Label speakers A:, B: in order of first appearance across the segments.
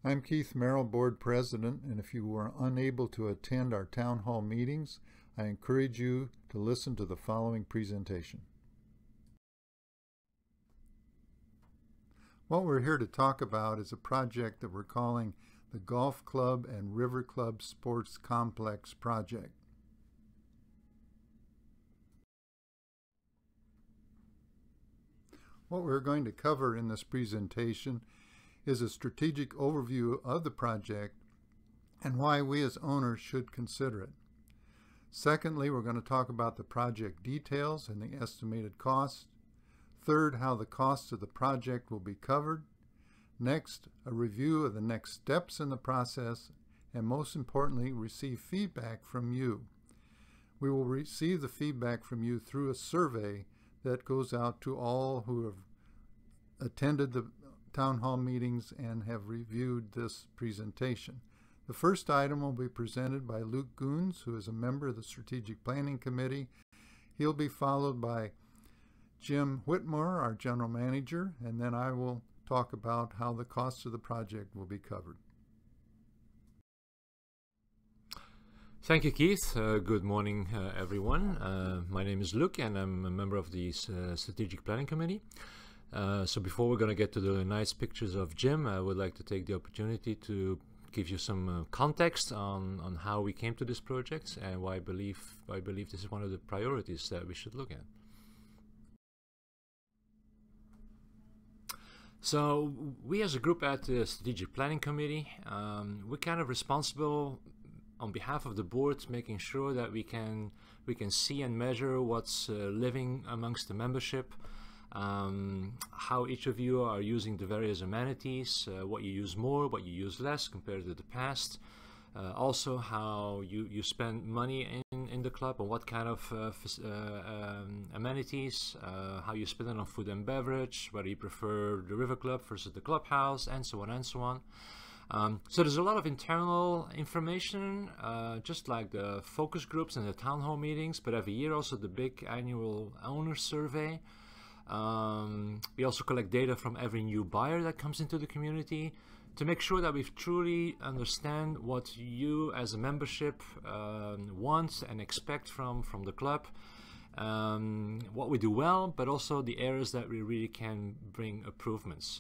A: I'm Keith Merrill, Board President, and if you were unable to attend our Town Hall meetings, I encourage you to listen to the following presentation. What we're here to talk about is a project that we're calling the Golf Club and River Club Sports Complex Project. What we're going to cover in this presentation is a strategic overview of the project and why we as owners should consider it. Secondly, we're going to talk about the project details and the estimated cost. Third, how the costs of the project will be covered. Next, a review of the next steps in the process, and most importantly, receive feedback from you. We will receive the feedback from you through a survey that goes out to all who have attended the Town Hall meetings and have reviewed this presentation. The first item will be presented by Luke Goons, who is a member of the Strategic Planning Committee. He'll be followed by Jim Whitmore, our General Manager, and then I will talk about how the costs of the project will be covered.
B: Thank you, Keith. Good morning, everyone. My name is Luke, and I'm a member of the Strategic Planning Committee. So before we're going to get to the nice pictures of Jim, I would like to take the opportunity to give you some context on how we came to this project and why I believe this is one of the priorities that we should look at. So we as a group at the Strategic Planning Committee, we're kind of responsible on behalf of the board, making sure that we can see and measure what's living amongst the membership, how each of you are using the various amenities, what you use more, what you use less compared to the past. Also how you spend money in the club and what kind of amenities, how you spend it on food and beverage, whether you prefer the River Club versus the clubhouse, and so on and so on. So there's a lot of internal information, just like the focus groups and the town hall meetings, but every year also the big annual owner survey. We also collect data from every new buyer that comes into the community to make sure that we truly understand what you as a membership want and expect from the club, what we do well, but also the areas that we really can bring improvements.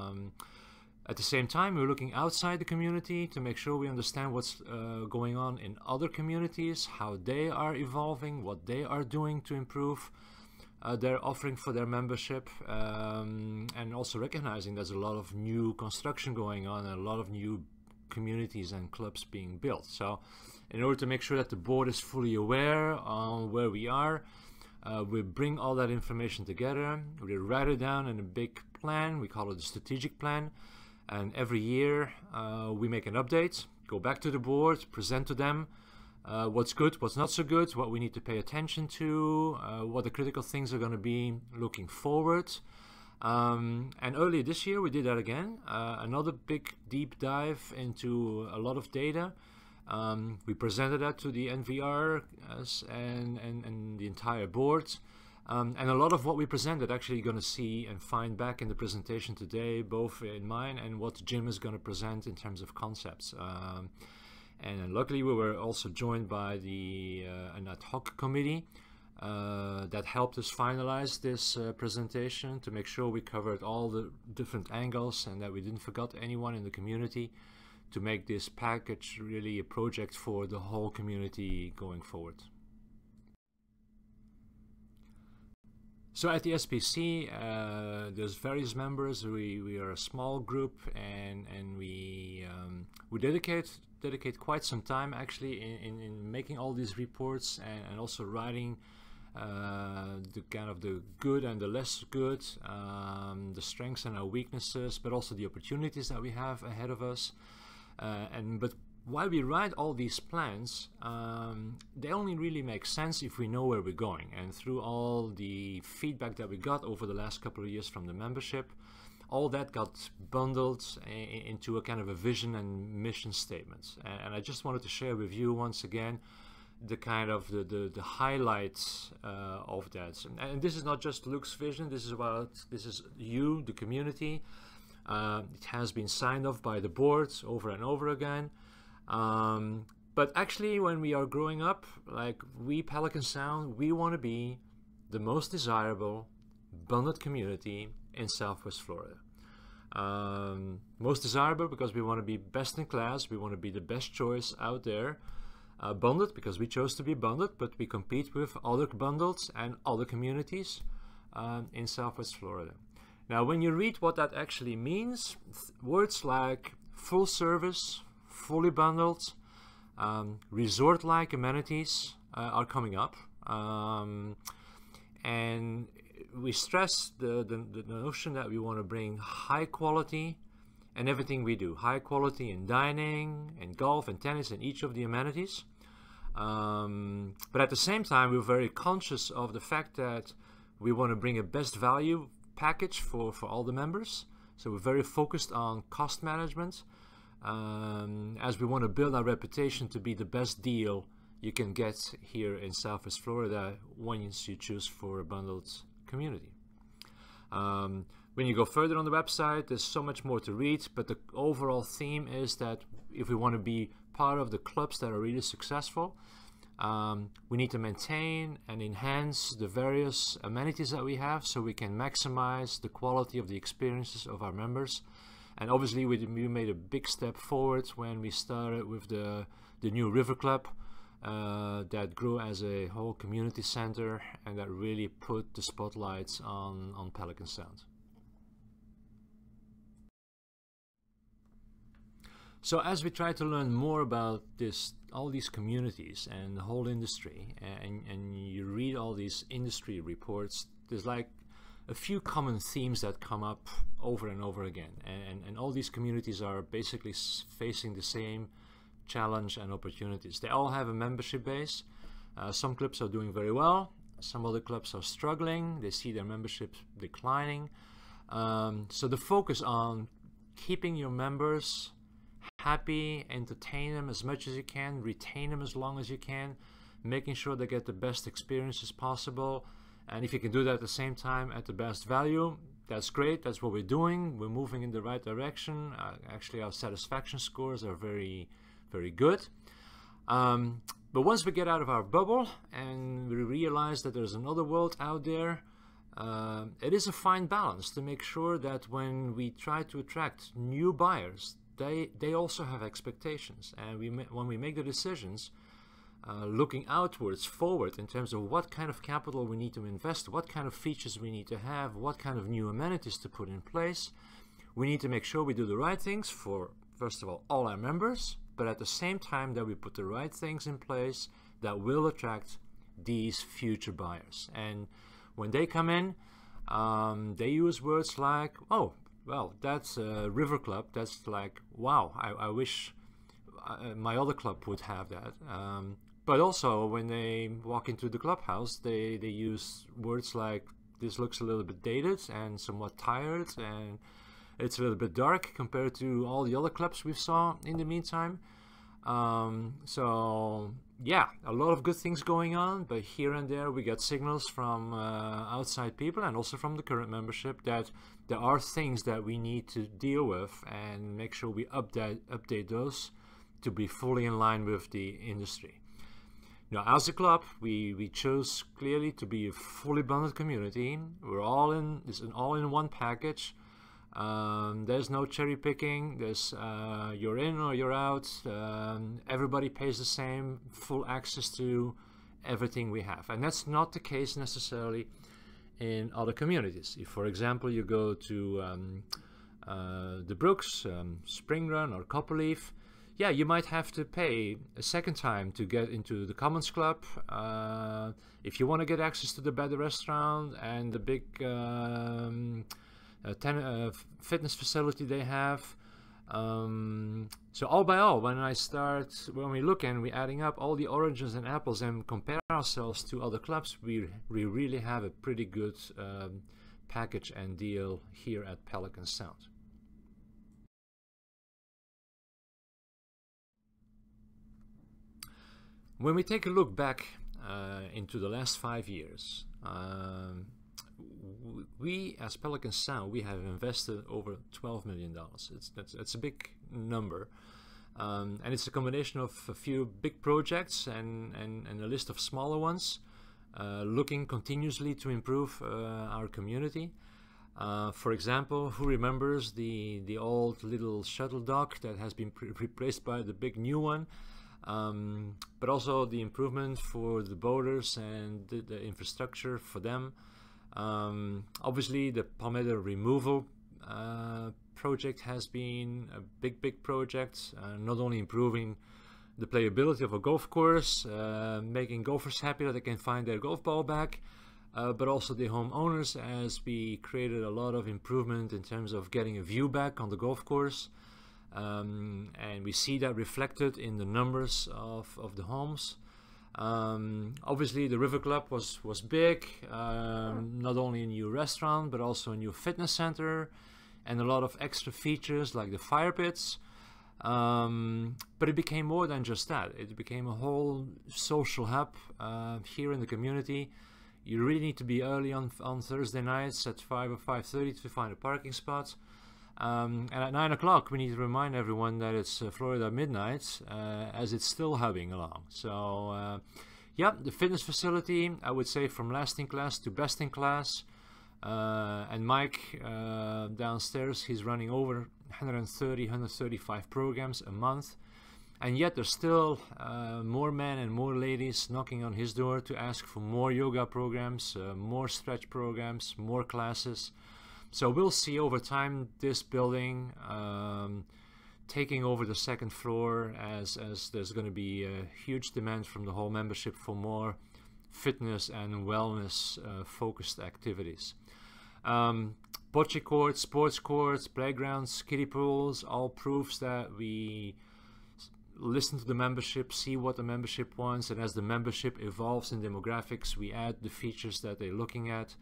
B: At the same time, we're looking outside the community to make sure we understand what's going on in other communities, how they are evolving, what they are doing to improve their offering for their membership, and also recognizing there's a lot of new construction going on and a lot of new communities and clubs being built. So in order to make sure that the board is fully aware on where we are, we bring all that information together, we write it down in a big plan, we call it the strategic plan, and every year we make an update, go back to the board, present to them what's good, what's not so good, what we need to pay attention to, what the critical things are going to be looking forward. And earlier this year we did that again, another big deep dive into a lot of data. We presented that to the NVR and the entire board. And a lot of what we presented actually you're going to see and find back in the presentation today, both in mine and what Jim is going to present in terms of concepts. And luckily we were also joined by an ad hoc committee that helped us finalize this presentation to make sure we covered all the different angles and that we didn't forget anyone in the community, to make this package really a project for the whole community going forward. So at the SPC, there's various members. We are a small group, and we dedicate quite some time actually in making all these reports and also writing the kind of the good and the less good, the strengths and our weaknesses, but also the opportunities that we have ahead of us. But while we write all these plans, they only really make sense if we know where we're going. And through all the feedback that we got over the last couple of years from the membership, all that got bundled into a kind of a vision and mission statement. And I just wanted to share with you once again the kind of the highlights of that. And this is not just Luke's vision. This is you, the community. It has been signed off by the boards over and over again. But actually, when we are growing up, like we Pelican Sound, we want to be the most desirable bonded community in Southwest Florida. Most desirable because we want to be best in class, we want to be the best choice out there. Bonded because we chose to be bonded, but we compete with other bundles and other communities in Southwest Florida. Now, when you read what that actually means, words like full service, fully bundled, resort-like amenities are coming up, and we stress the notion that we want to bring high quality in everything we do. High quality in dining, and golf, and tennis, and each of the amenities. But at the same time, we're very conscious of the fact that we want to bring a best value package for all the members. So we're very focused on cost management, as we want to build our reputation to be the best deal you can get here in Southwest Florida once you choose for a bundled community. When you go further on the website, there's so much more to read, but the overall theme is that if we want to be part of the clubs that are really successful, we need to maintain and enhance the various amenities that we have so we can maximize the quality of the experiences of our members. And obviously we made a big step forward when we started with the new River Club that grew as a whole community center and that really put the spotlights on Pelican Sound. So as we try to learn more about all these communities and the whole industry, and you read all these industry reports, there's like a few common themes that come up over and over again, and all these communities are basically facing the same challenge and opportunities. They all have a membership base. Some clubs are doing very well, some other clubs are struggling, they see their membership declining. So the focus on keeping your members happy, entertain them as much as you can, retain them as long as you can, making sure they get the best experiences possible, and if you can do that at the same time at the best value, that's great. That's what we're doing. We're moving in the right direction. Actually, our satisfaction scores are very, very good. But once we get out of our bubble and we realize that there's another world out there, it is a fine balance to make sure that when we try to attract new buyers, they also have expectations, and when we make the decisions, looking outwards, forward, in terms of what kind of capital we need to invest, what kind of features we need to have, what kind of new amenities to put in place, we need to make sure we do the right things for, first of all our members, but at the same time that we put the right things in place that will attract these future buyers. And when they come in, they use words like, oh, well, that's a River Club. That's like, wow, I wish my other club would have that. But also, when they walk into the clubhouse, they use words like, this looks a little bit dated and somewhat tired, and it's a little bit dark compared to all the other clubs we've saw in the meantime. So yeah, a lot of good things going on, but here and there we get signals from outside people and also from the current membership that there are things that we need to deal with and make sure we update those to be fully in line with the industry. Now, as a club, we chose clearly to be a fully bundled community. We're all in, it's an all-in-one package. There's no cherry picking. There's you're in or you're out. Everybody pays the same, full access to everything we have, and that's not the case necessarily in other communities. If, for example, you go to the Brooks, Spring Run, or Copperleaf, yeah, you might have to pay a second time to get into the Commons Club. If you want to get access to the better restaurant and the big fitness facility they have. So all by all, when we look and we're adding up all the oranges and apples and compare ourselves to other clubs, we really have a pretty good package and deal here at Pelican Sound. When we take a look back into the last 5 years, we as Pelican Sound, we have invested over $12 million. That's a big number. And it's a combination of a few big projects and a list of smaller ones, looking continuously to improve our community. For example, who remembers the old little shuttle dock that has been replaced by the big new one? But also the improvement for the boaters and the infrastructure for them. Obviously, the palmetto removal project has been a big project, not only improving the playability of a golf course, making golfers happy that they can find their golf ball back, but also the homeowners, as we created a lot of improvement in terms of getting a view back on the golf course. And we see that reflected in the numbers of the homes. Obviously the River Club was big, not only a new restaurant but also a new fitness center and a lot of extra features like the fire pits, but it became more than just that. It became a whole social hub here in the community. You really need to be early on Thursday nights at 5 or 5:30 to find a parking spot. And at 9 o'clock we need to remind everyone that it's Florida midnight, as it's still hubbing along. So yeah, the fitness facility, I would say from last in class to best in class. And Mike downstairs, he's running over 135 programs a month, and yet there's still more men and more ladies knocking on his door to ask for more yoga programs, more stretch programs, more classes. So we'll see over time this building taking over the second floor, as there's going to be a huge demand from the whole membership for more fitness and wellness focused activities. Bocce courts, sports courts, playgrounds, kiddie pools, all proves that we listen to the membership, see what the membership wants, and as the membership evolves in demographics, we add the features that they're looking at.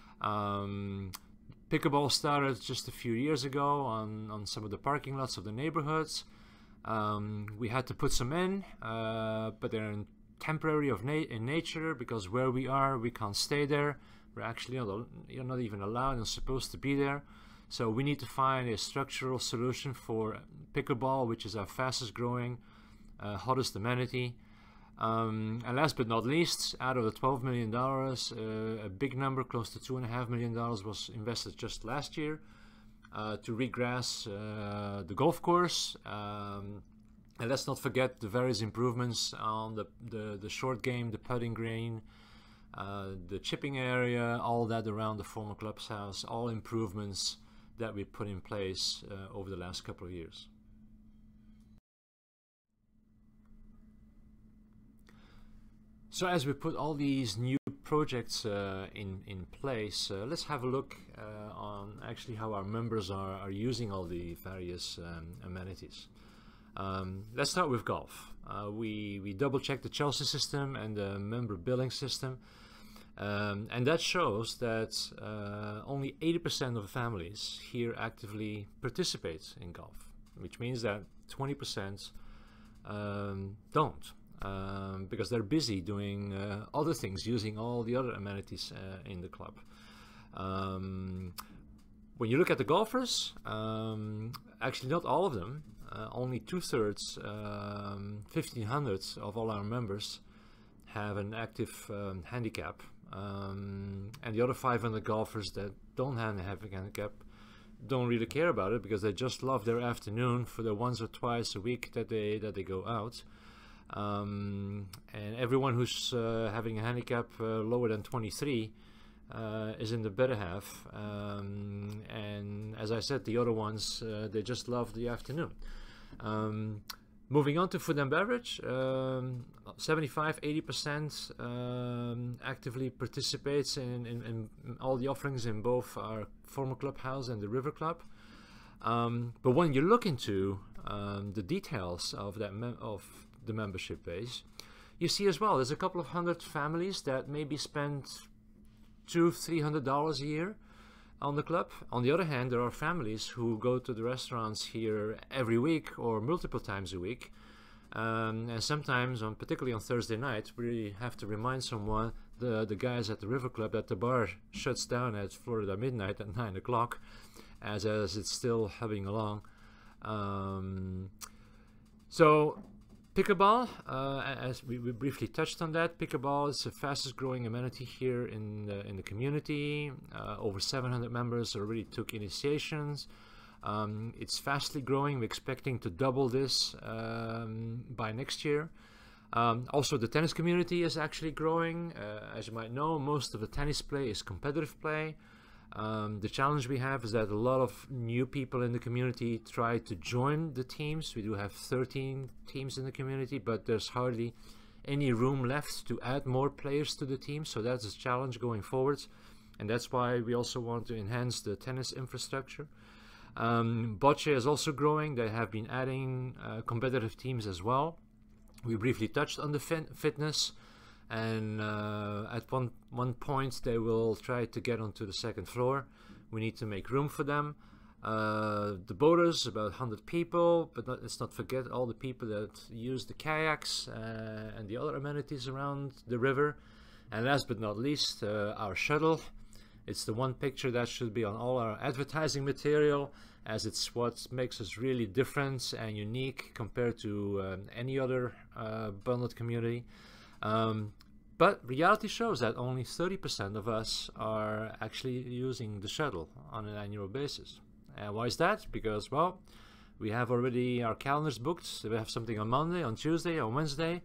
B: Pickleball started just a few years ago on some of the parking lots of the neighborhoods. We had to put some in, but they're temporary in nature, because where we are, we can't stay there. We're actually you're not even allowed and supposed to be there. So we need to find a structural solution for pickleball, which is our fastest growing, hottest amenity. And last but not least, out of the $12 million, a big number, close to $2.5 million, was invested just last year to regrass the golf course. And let's not forget the various improvements on the short game, the putting green, the chipping area, all that around the former clubhouse, all improvements that we put in place over the last couple of years. So as we put all these new projects in place, let's have a look on actually how our members are using all the various amenities. Let's start with golf. We double checked the Chelsea system and the member billing system, and that shows that only 80% of families here actively participate in golf, which means that 20% don't, because they're busy doing other things, using all the other amenities in the club. When you look at the golfers, actually not all of them, only 2/3, 1,500 of all our members have an active handicap, and the other 500 golfers that don't have a handicap don't really care about it, because they just love their afternoon for the once or twice a week that they go out. And everyone who's having a handicap lower than 23 is in the better half, and as I said, the other ones, they just love the afternoon. Moving on to food and beverage, 75–80% actively participates in all the offerings in both our former clubhouse and the River Club. But when you look into the details of the membership base, you see as well there's a couple of hundred families that maybe spend $200–300 a year on the club. On the other hand, there are families who go to the restaurants here every week or multiple times a week, And sometimes, particularly on Thursday night, we have to remind someone, the guys at the River Club, that the bar shuts down at Florida midnight at 9 o'clock, as it's still humming along. So pickleball, as we briefly touched on that, pickleball is the fastest growing amenity here in the community. Over 700 members already took initiations. It's fastly growing. We're expecting to double this by next year. Also, the tennis community is actually growing. As you might know, most of the tennis play is competitive play. The challenge we have is that a lot of new people in the community try to join the teams. We do have 13 teams in the community, but there's hardly any room left to add more players to the team. So that's a challenge going forward. And that's why we also want to enhance the tennis infrastructure. Bocce is also growing. They have been adding competitive teams as well. We briefly touched on the fitness, and at one point they will try to get onto the second floor. We need to make room for them. The boaters, about 100 people, but let's not forget all the people that use the kayaks and the other amenities around the river. And last but not least, our shuttle. It's the one picture that should be on all our advertising material, as it's what makes us really different and unique compared to any other bundled community. But reality shows that only 30% of us are actually using the shuttle on an annual basis. And why is that? Because, well, we have already our calendars booked. We have something on Monday, on Tuesday, on Wednesday.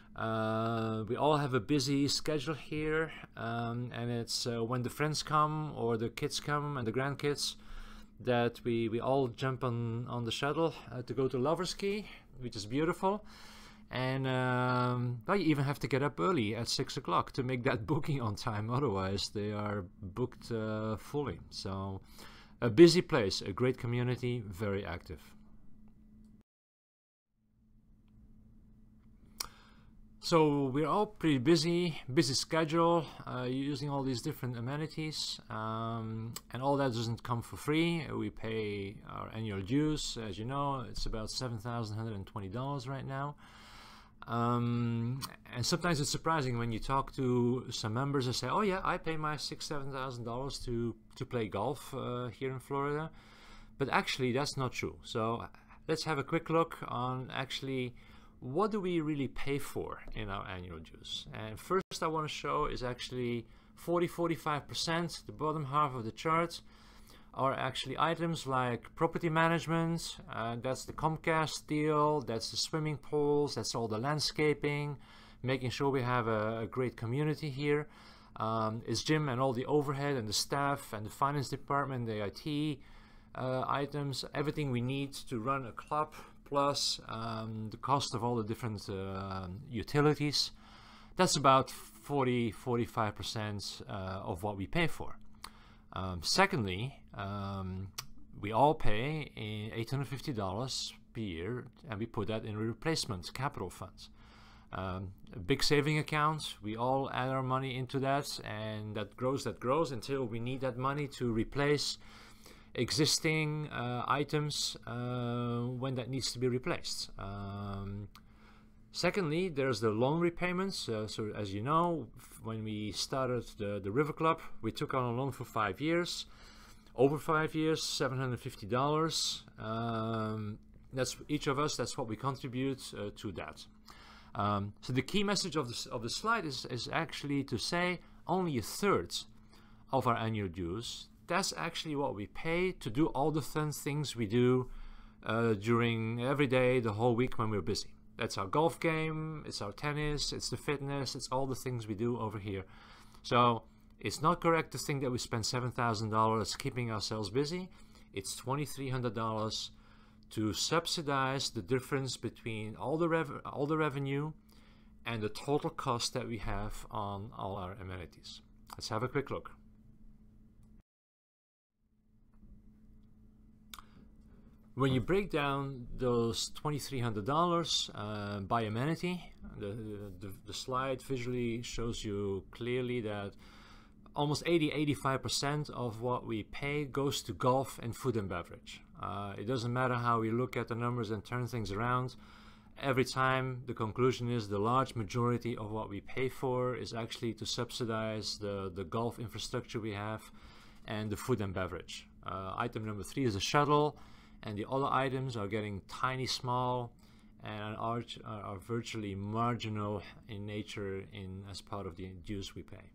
B: We all have a busy schedule here, and it's when the friends come or the kids come and the grandkids that we all jump on the shuttle to go to Lover's Key, which is beautiful. And well, you even have to get up early at 6 o'clock to make that booking on time, otherwise they are booked fully. So a busy place, a great community, very active. So we're all pretty busy schedule, using all these different amenities, and all that doesn't come for free. We pay our annual dues. As you know, it's about $7,120 right now. And sometimes it's surprising when you talk to some members and say, oh yeah, I pay my $6,000-7,000 to play golf here in Florida. But actually that's not true. So let's have a quick look on actually what do we really pay for in our annual dues. And first I want to show is actually 40-45%, the bottom half of the chart, are actually items like property management, that's the Comcast deal, that's the swimming pools, that's all the landscaping, making sure we have a great community here. It's gym and all the overhead and the staff and the finance department, the IT items, everything we need to run a club, plus the cost of all the different utilities. That's about 40-45% of what we pay for. Secondly, we all pay $850 per year, and we put that in replacement capital funds. A big saving account, we all add our money into that, and that grows until we need that money to replace existing items when that needs to be replaced. Secondly, there's the loan repayments. So as you know, when we started the River Club, we took on a loan for 5 years. Over 5 years, $750. That's each of us, that's what we contribute to that. So the key message of the slide is actually to say only a third of our annual dues. That's actually what we pay to do all the fun things we do during every day, the whole week when we're busy. That's our golf game, it's our tennis, it's the fitness, it's all the things we do over here. So it's not correct to think that we spend $7,000 keeping ourselves busy. It's $2,300 to subsidize the difference between all the revenue and the total cost that we have on all our amenities. Let's have a quick look. When you break down those $2,300 by amenity, the slide visually shows you clearly that almost 80-85% of what we pay goes to golf and food and beverage. It doesn't matter how we look at the numbers and turn things around. every time the conclusion is the large majority of what we pay for is actually to subsidize the golf infrastructure we have and the food and beverage. Item number 3 is the shuttle, and the other items are getting tiny small and are virtually marginal in nature as part of the dues we pay.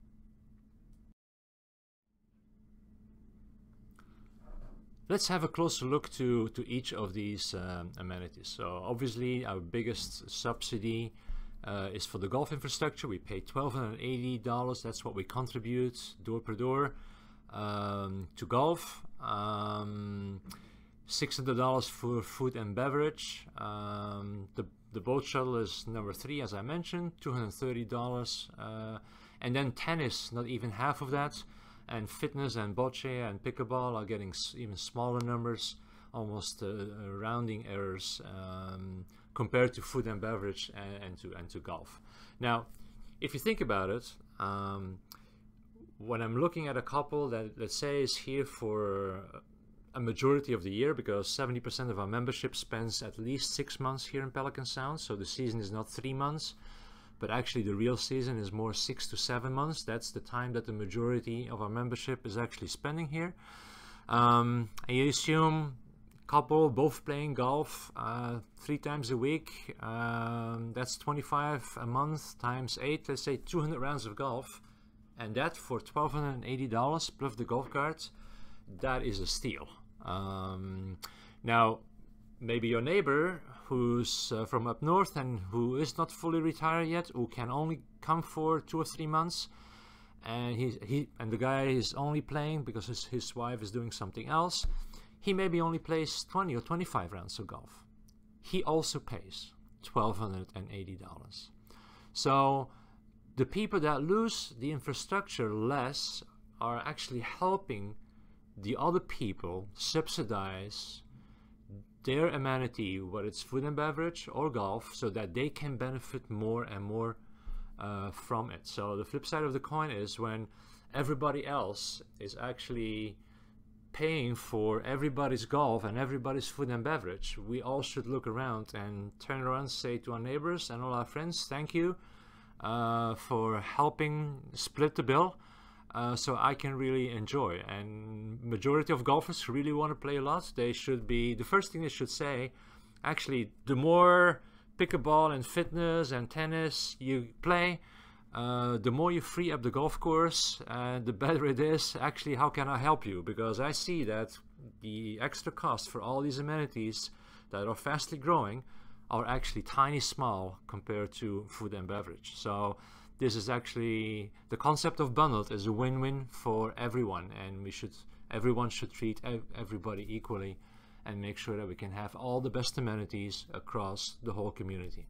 B: Let's have a closer look to each of these amenities. So obviously our biggest subsidy is for the golf infrastructure. We pay $1,280. That's what we contribute door per door to golf. $600 for food and beverage. The boat shuttle is number 3, as I mentioned, $230. And then tennis, not even half of that. And fitness and bocce and pickleball are getting even smaller numbers, almost rounding errors compared to food and beverage and to golf. Now, if you think about it, when I'm looking at a couple that, let's say, is here for a majority of the year, because 70% of our membership spends at least 6 months here in Pelican Sound, so the season is not 3 months, but actually the real season is more 6 to 7 months. That's the time that the majority of our membership is actually spending here. And you assume couple both playing golf 3 times a week, that's 25 a month times 8, let's say 200 rounds of golf, and that for $1,280 plus the golf carts. That is a steal. Now maybe your neighbor who's from up north and who is not fully retired yet, who can only come for 2 or 3 months, and the guy is only playing because his wife is doing something else. He maybe only plays 20 or 25 rounds of golf. He also pays $1,280. So the people that lose the infrastructure less are actually helping the other people subsidize their amenity, whether it's food and beverage or golf, so that they can benefit more and more from it. So the flip side of the coin is when everybody else is actually paying for everybody's golf and everybody's food and beverage, we all should look around and turn around and say to our neighbors and all our friends, thank you for helping split the bill, so I can really enjoy. And majority of golfers really want to play a lot. They should be, the first thing they should say, actually, the more pickleball and fitness and tennis you play, the more you free up the golf course, the better it is. Actually, how can I help you? Because I see that the extra cost for all these amenities that are fastly growing are actually tiny small compared to food and beverage. So this is actually, the concept of bundled is a win-win for everyone, and everyone should treat everybody equally and make sure that we can have all the best amenities across the whole community.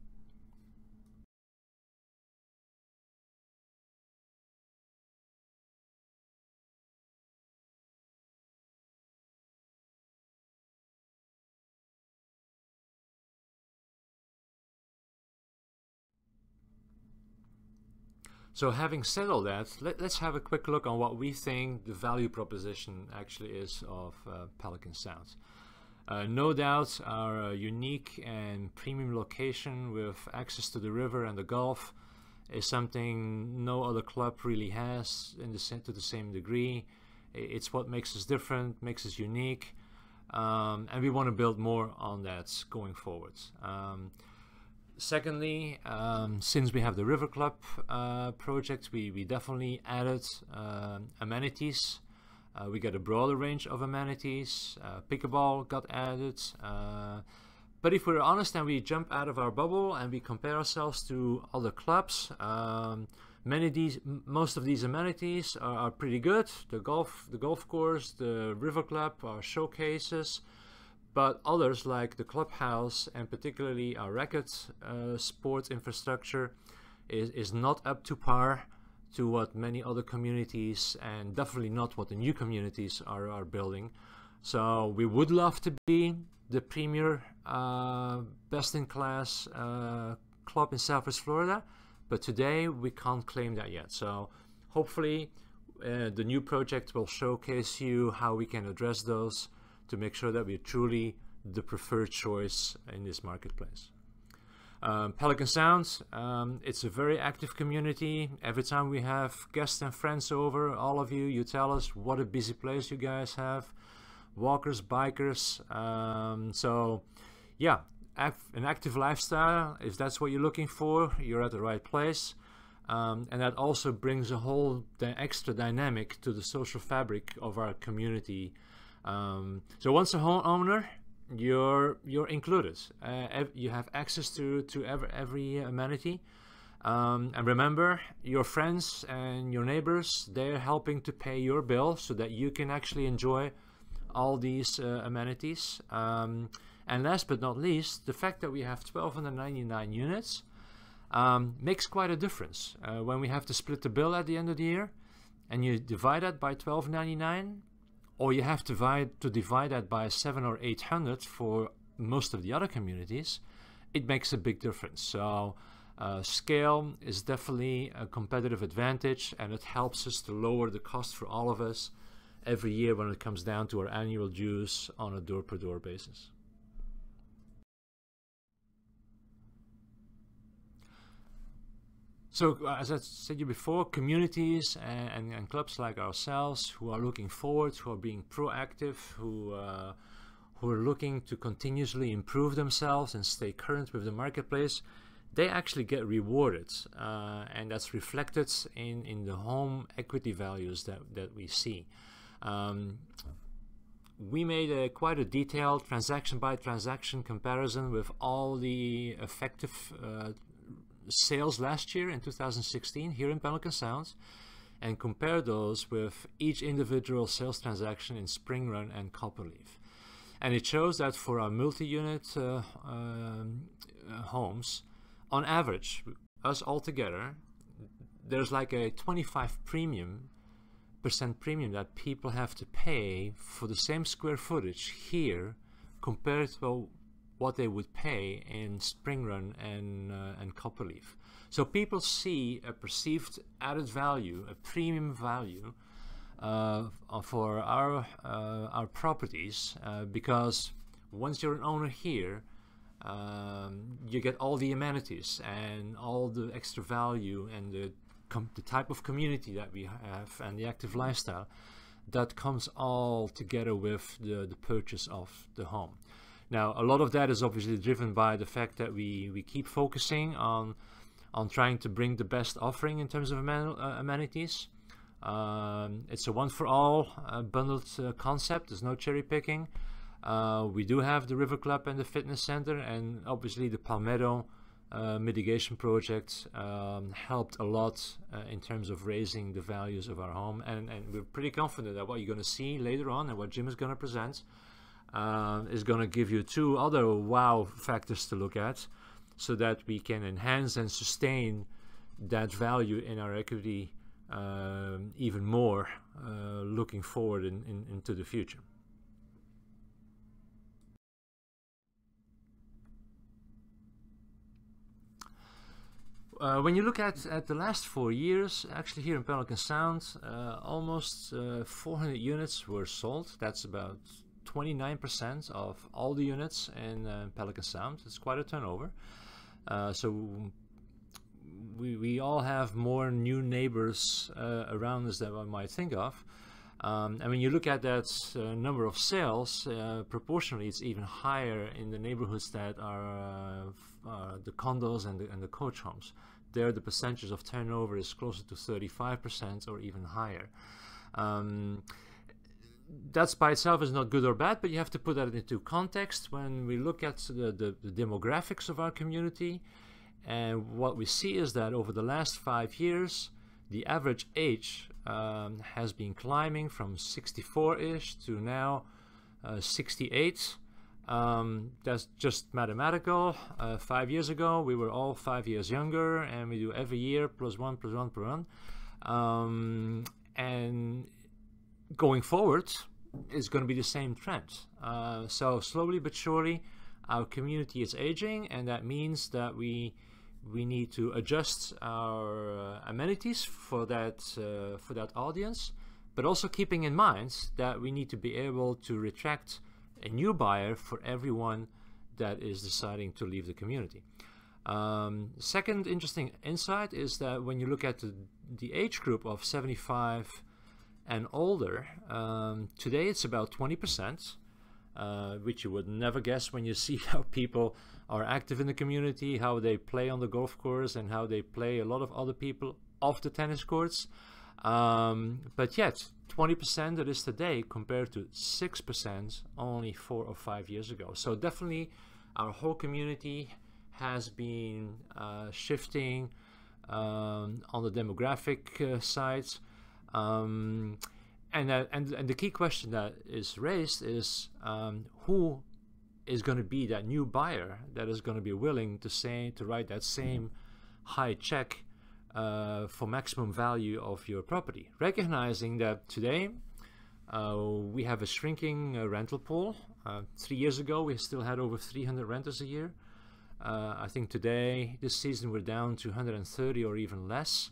B: So having said all that, let's have a quick look on what we think the value proposition actually is of Pelican Sound. No doubt our unique and premium location with access to the river and the Gulf is something no other club really has to the same degree. It's what makes us different, makes us unique, and we want to build more on that going forward. Secondly, since we have the River Club project, we definitely added amenities. We got a broader range of amenities. Pickleball got added. But if we're honest and we jump out of our bubble and we compare ourselves to other clubs, most of these amenities are pretty good. The golf course, the River Club are showcases. But others, like the clubhouse and particularly our racket sports infrastructure, is not up to par to what many other communities, and definitely not what the new communities are building. So we would love to be the premier, best-in-class club in Southwest Florida, but today we can't claim that yet. So hopefully the new project will showcase you how we can address those to make sure that we're truly the preferred choice in this marketplace. Pelican Sound, it's a very active community. Every time we have guests and friends over, all of you, you tell us what a busy place you guys have. Walkers, bikers, so yeah, an active lifestyle, if that's what you're looking for, you're at the right place. And that also brings a whole extra dynamic to the social fabric of our community. So once a homeowner, you're included. You have access to every amenity. And remember, your friends and your neighbors, they're helping to pay your bill so that you can actually enjoy all these amenities. And last but not least, the fact that we have 1,299 units makes quite a difference. When we have to split the bill at the end of the year and you divide that by 1,299, or you have to divide that by 700 or 800 for most of the other communities, it makes a big difference. So scale is definitely a competitive advantage, and it helps us to lower the cost for all of us every year when it comes down to our annual dues on a door-per-door basis. So as I said to you before, communities and clubs like ourselves who are looking forward, who are being proactive, who are looking to continuously improve themselves and stay current with the marketplace, they actually get rewarded, and that's reflected in the home equity values that we see. We made quite a detailed transaction by transaction comparison with all the effective sales last year in 2016 here in Pelican Sound, and compare those with each individual sales transaction in Spring Run and Copperleaf. And it shows that for our multi-unit homes, on average, us all together, there's like a 25% premium that people have to pay for the same square footage here compared to what they would pay in Spring Run and Copperleaf. So people see a perceived added value, a premium value for our properties, because once you're an owner here, you get all the amenities and all the extra value and the type of community that we have and the active lifestyle that comes all together with the purchase of the home. Now, a lot of that is obviously driven by the fact that we keep focusing on trying to bring the best offering in terms of amenities. It's a one-for-all bundled concept. There's no cherry picking. We do have the River Club and the fitness center, and obviously the Palmetto mitigation project helped a lot in terms of raising the values of our home, and we're pretty confident that what you're going to see later on and what Jim is going to present is going to give you two other wow factors to look at, so that we can enhance and sustain that value in our equity even more looking forward into the future. When you look at the last 4 years, actually here in Pelican Sound, almost 400 units were sold. That's about 29% of all the units in Pelican Sound. It's quite a turnover. So we all have more new neighbors around us than one might think of. And when you look at that number of sales, proportionally it's even higher in the neighborhoods that are the condos and the coach homes. There the percentage of turnover is closer to 35% or even higher. That's by itself is not good or bad, but you have to put that into context when we look at the demographics of our community. And what we see is that over the last 5 years, the average age has been climbing from 64-ish to now 68. That's just mathematical. 5 years ago, we were all 5 years younger, and we do every year +1, +1, +1. And going forward, it's going to be the same trend. So slowly but surely, our community is aging, and that means that we need to adjust our amenities for that audience, but also keeping in mind that we need to be able to attract a new buyer for everyone that is deciding to leave the community. Second interesting insight is that when you look at the age group of 75 and older, today it's about 20%, which you would never guess when you see how people are active in the community, how they play on the golf course, and how they play a lot of other people off the tennis courts. But yet 20% it is today compared to 6% only 4 or 5 years ago. So definitely our whole community has been shifting on the demographic side. And the key question that is raised is who is going to be that new buyer that is going to be willing to write that same high check for maximum value of your property, recognizing that today we have a shrinking rental pool. 3 years ago we still had over 300 renters a year. I think today, this season, we're down to 130 or even less.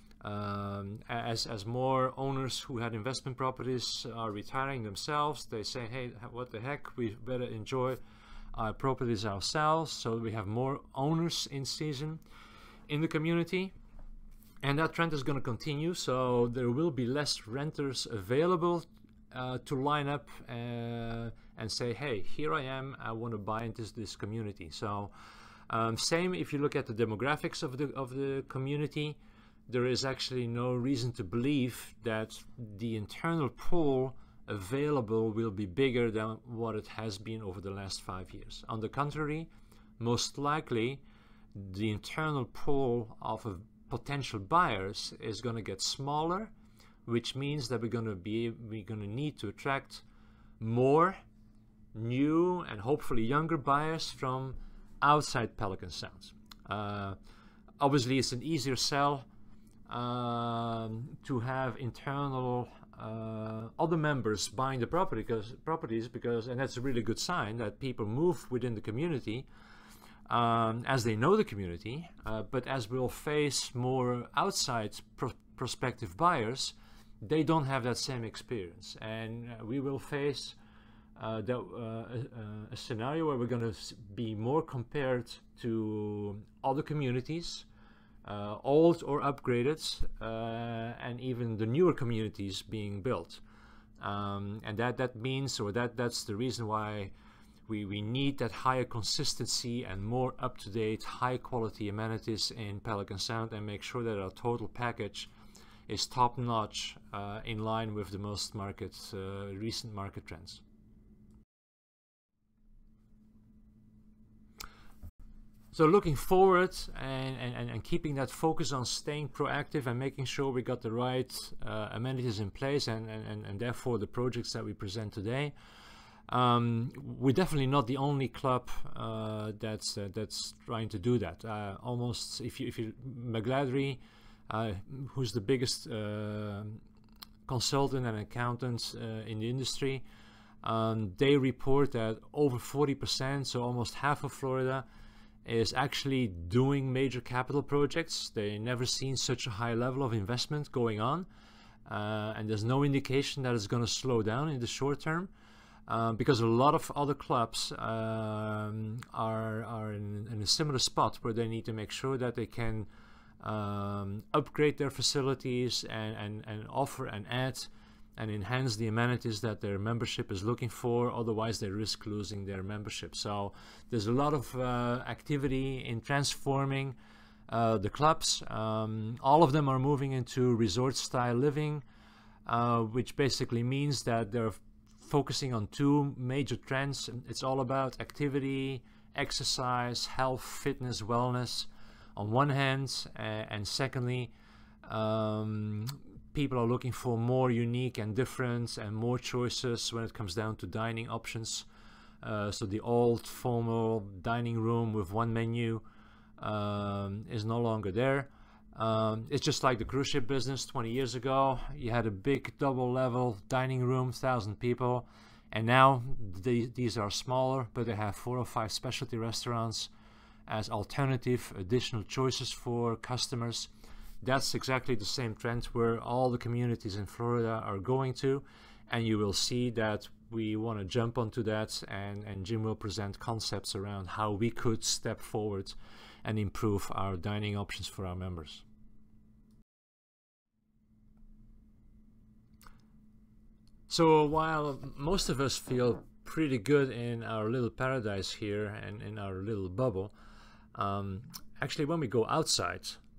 B: As more owners who had investment properties are retiring themselves, they say, hey, what the heck, we better enjoy our properties ourselves. So we have more owners in season in the community, and that trend is going to continue. So there will be less renters available to line up and say, hey, here I am, I want to buy into this community. So same if you look at the demographics of the community, there is actually no reason to believe that the internal pool available will be bigger than what it has been over the last 5 years. On the contrary, most likely the internal pool of potential buyers is going to get smaller, which means that we're going to need to attract more new and hopefully younger buyers from outside Pelican Sound. Obviously it's an easier sell to have internal other members buying the properties because and that's a really good sign that people move within the community as they know the community, but as we'll face more outside prospective buyers, they don't have that same experience, and we will face a scenario where we're going to be more compared to other communities, old or upgraded, and even the newer communities being built, and that means, or that's the reason why we need that higher consistency and more up-to-date, high-quality amenities in Pelican Sound, and make sure that our total package is top-notch, in line with the most recent market trends. So looking forward and keeping that focus on staying proactive and making sure we got the right amenities in place, and therefore the projects that we present today. We're definitely not the only club that's trying to do that. Almost, if you McGladrey, who's the biggest consultant and accountant in the industry, they report that over 40%, so almost half of Florida, is actually doing major capital projects. They never seen such a high level of investment going on, and there's no indication that it's going to slow down in the short term, because a lot of other clubs are in a similar spot where they need to make sure that they can upgrade their facilities and offer and add and enhance the amenities that their membership is looking for. Otherwise they risk losing their membership. So there's a lot of activity in transforming the clubs. All of them are moving into resort style living, which basically means that they're focusing on two major trends. It's all about activity, exercise, health, fitness, wellness on one hand, and secondly, people are looking for more unique and different and more choices when it comes down to dining options. So the old formal dining room with one menu is no longer there. It's just like the cruise ship business 20 years ago. You had a big double level dining room, 1,000 people, and now these are smaller, but they have 4 or 5 specialty restaurants as alternative additional choices for customers. That's exactly the same trend where all the communities in Florida are going to, and you will see that we want to jump onto that, and Jim will present concepts around how we could step forward and improve our dining options for our members. So while most of us feel pretty good in our little paradise here and in our little bubble, actually when we go outside,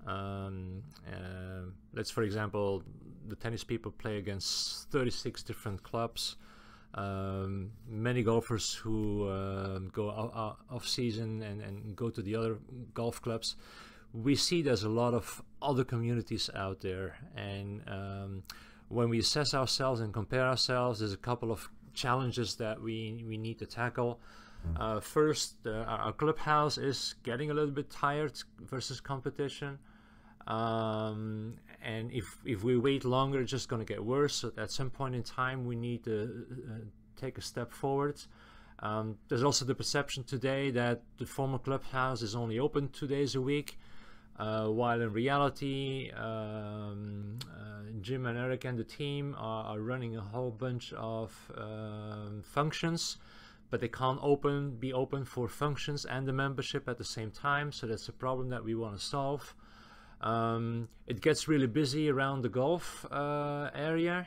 B: let's, for example, the tennis people play against 36 different clubs. Many golfers who go off season and go to the other golf clubs, we see there's a lot of other communities out there, and when we assess ourselves and compare ourselves, there's a couple of challenges that we need to tackle. First, our clubhouse is getting a little bit tired versus competition, and if we wait longer, it's just going to get worse. So at some point in time, we need to take a step forward. There's also the perception today that the former clubhouse is only open 2 days a week, while in reality, Jim and Eric and the team are running a whole bunch of functions, but they can't be open for functions and the membership at the same time. So that's a problem that we want to solve. It gets really busy around the golf area,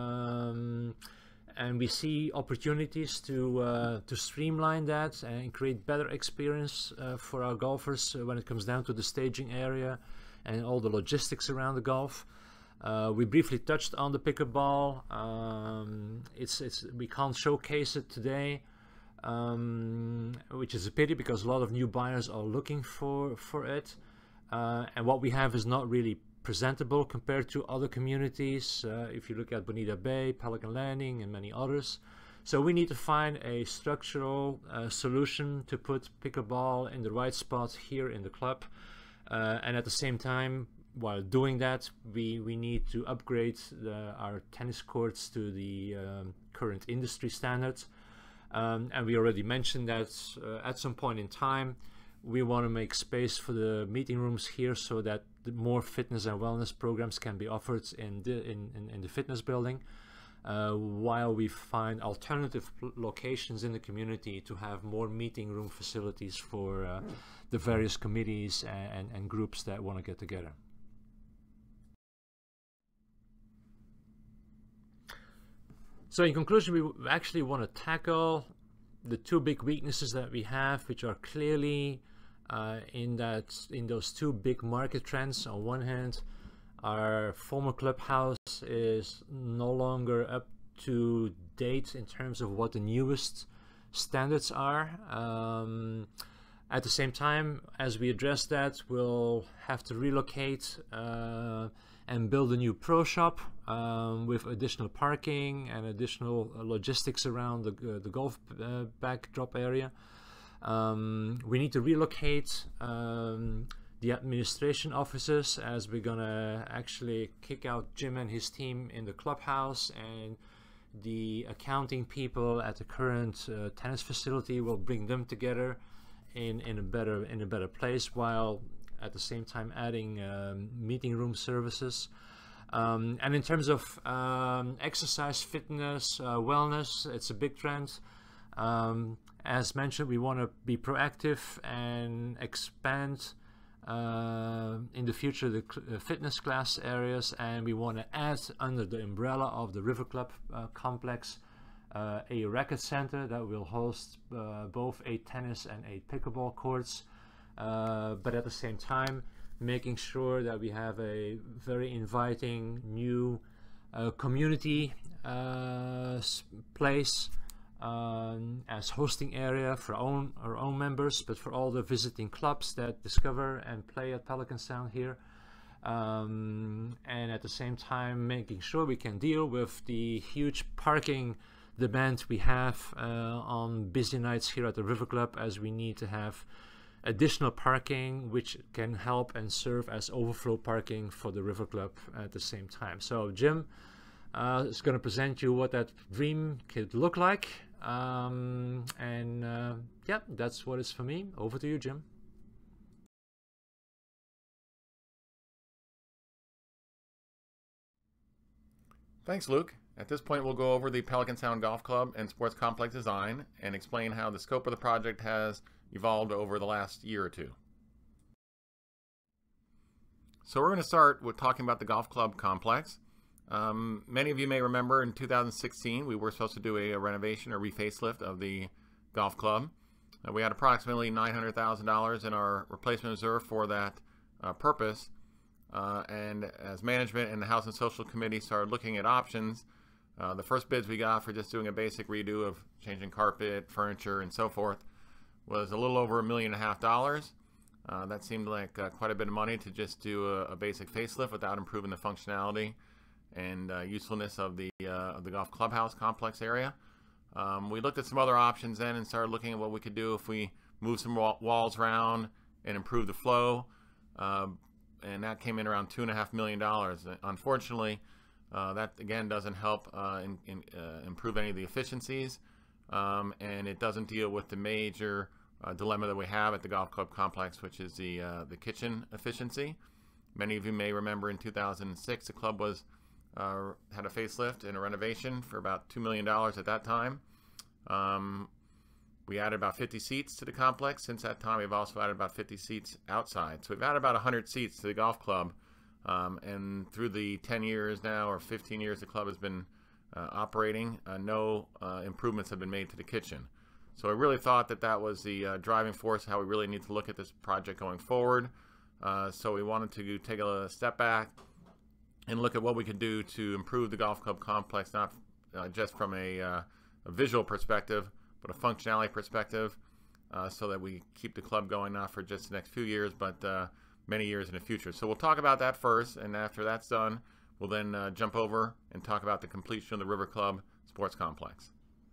B: and we see opportunities to streamline that and create better experience for our golfers when it comes down to the staging area and all the logistics around the golf. We briefly touched on the pickleball. We can't showcase it today, which is a pity because a lot of new buyers are looking for it, and what we have is not really presentable compared to other communities. If you look at Bonita Bay, Pelican Landing, and many others. So we need to find a structural solution to put pickleball in the right spot here in the club, and at the same time, while doing that, we need to upgrade our tennis courts to the current industry standards, and we already mentioned that at some point in time we want to make space for the meeting rooms here so that more fitness and wellness programs can be offered in the fitness building, while we find alternative locations in the community to have more meeting room facilities for the various committees and groups that want to get together. So in conclusion, we actually want to tackle the two big weaknesses that we have, which are clearly in those two big market trends. On one hand, our former clubhouse is no longer up to date in terms of what the newest standards are. At the same time, as we address that, we'll have to relocate and build a new pro shop with additional parking and additional logistics around the golf backdrop area. We need to relocate the administration offices, as we're gonna actually kick out Jim and his team in the clubhouse, and the accounting people at the current tennis facility will bring them together in a better place, while at the same time adding meeting room services. And in terms of exercise, fitness, wellness, it's a big trend. As mentioned, we want to be proactive and expand in the future the fitness class areas, and we want to add under the umbrella of the River Club complex a racket center that will host both a tennis and a pickleball courts, but at the same time making sure that we have a very inviting new community place as hosting area for our own members, but for all the visiting clubs that discover and play at Pelican Sound here, and at the same time making sure we can deal with the huge parking demand we have on busy nights here at the River Club, as we need to have additional parking which can help and serve as overflow parking for the River Club at the same time. So Jim is going to present you what that dream could look like, yeah, that's what it's for me. Over to you, Jim.
C: Thanks, Luke. At this point, we'll go over the Pelican Sound Golf Club and Sports Complex design and explain how the scope of the project has evolved over the last year or two. So we're going to start with talking about the golf club complex. Many of you may remember in 2016 we were supposed to do a renovation or refacelift of the golf club. We had approximately $900,000 in our replacement reserve for that purpose. And as management and the House and Social Committee started looking at options, the first bids we got for just doing a basic redo of changing carpet, furniture, and so forth was a little over $1.5 million. That seemed like quite a bit of money to just do a basic facelift without improving the functionality and usefulness of the golf clubhouse complex area. We looked at some other options then and started looking at what we could do if we moved some walls around and improved the flow. And that came in around $2.5 million. Unfortunately, that again doesn't help improve any of the efficiencies, and it doesn't deal with the major dilemma that we have at the golf club complex, which is the kitchen efficiency. Many of you may remember in 2006 the club was had a facelift and a renovation for about $2 million at that time. We added about 50 seats to the complex. Since that time, we've also added about 50 seats outside. So we've added about 100 seats to the golf club. And through the 10 years now, or 15 years the club has been operating, no improvements have been made to the kitchen. So I really thought that that was the driving force, how we really need to look at this project going forward. So we wanted to take a step back and look at what we could do to improve the golf club complex, not just from a visual perspective, but a functionality perspective, so that we keep the club going not for just the next few years, but many years in the future. So we'll talk about that first, and after that's done, we'll then jump over and talk about the completion of the River Club Sports Complex.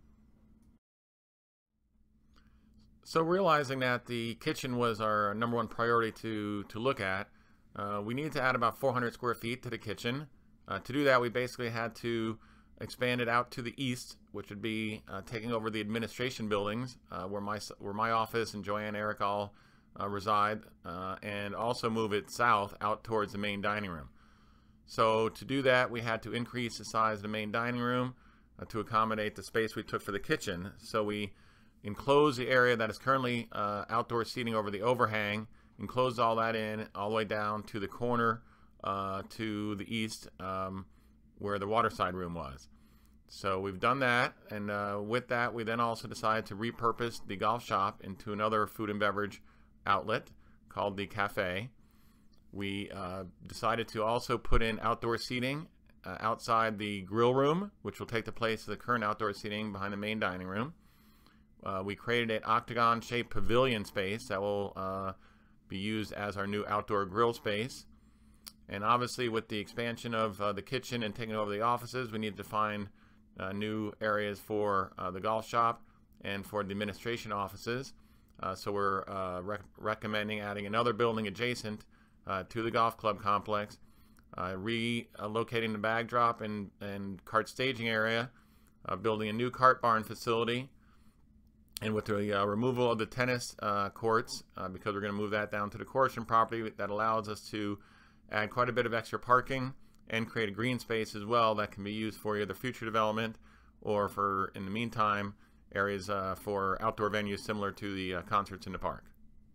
C: So realizing that the kitchen was our #1 priority to look at, we needed to add about 400 square feet to the kitchen. To do that, we basically had to expand it out to the east, which would be taking over the administration buildings where my office and Joanne, Eric all reside, and also move it south out towards the main dining room. So to do that, we had to increase the size of the main dining room to accommodate the space we took for the kitchen. So we enclosed the area that is currently outdoor seating over the overhang, enclosed all that in all the way down to the corner to the east, where the waterside room was. So we've done that, and with that we then also decided to repurpose the golf shop into another food and beverage outlet called the cafe. We decided to also put in outdoor seating outside the grill room, which will take the place of the current outdoor seating behind the main dining room. We created an octagon shaped pavilion space that will be used as our new outdoor grill space. And obviously with the expansion of the kitchen and taking over the offices, we needed to find new areas for the golf shop and for the administration offices. So we're recommending adding another building adjacent to the golf club complex, relocating the bag drop and cart staging area, building a new cart barn facility, and with the removal of the tennis courts, because we're going to move that down to the Corsham property, that allows us to add quite a bit of extra parking and create a green space as well that can be used for either future development or for, in the meantime, areas for outdoor venues similar to the concerts in the park.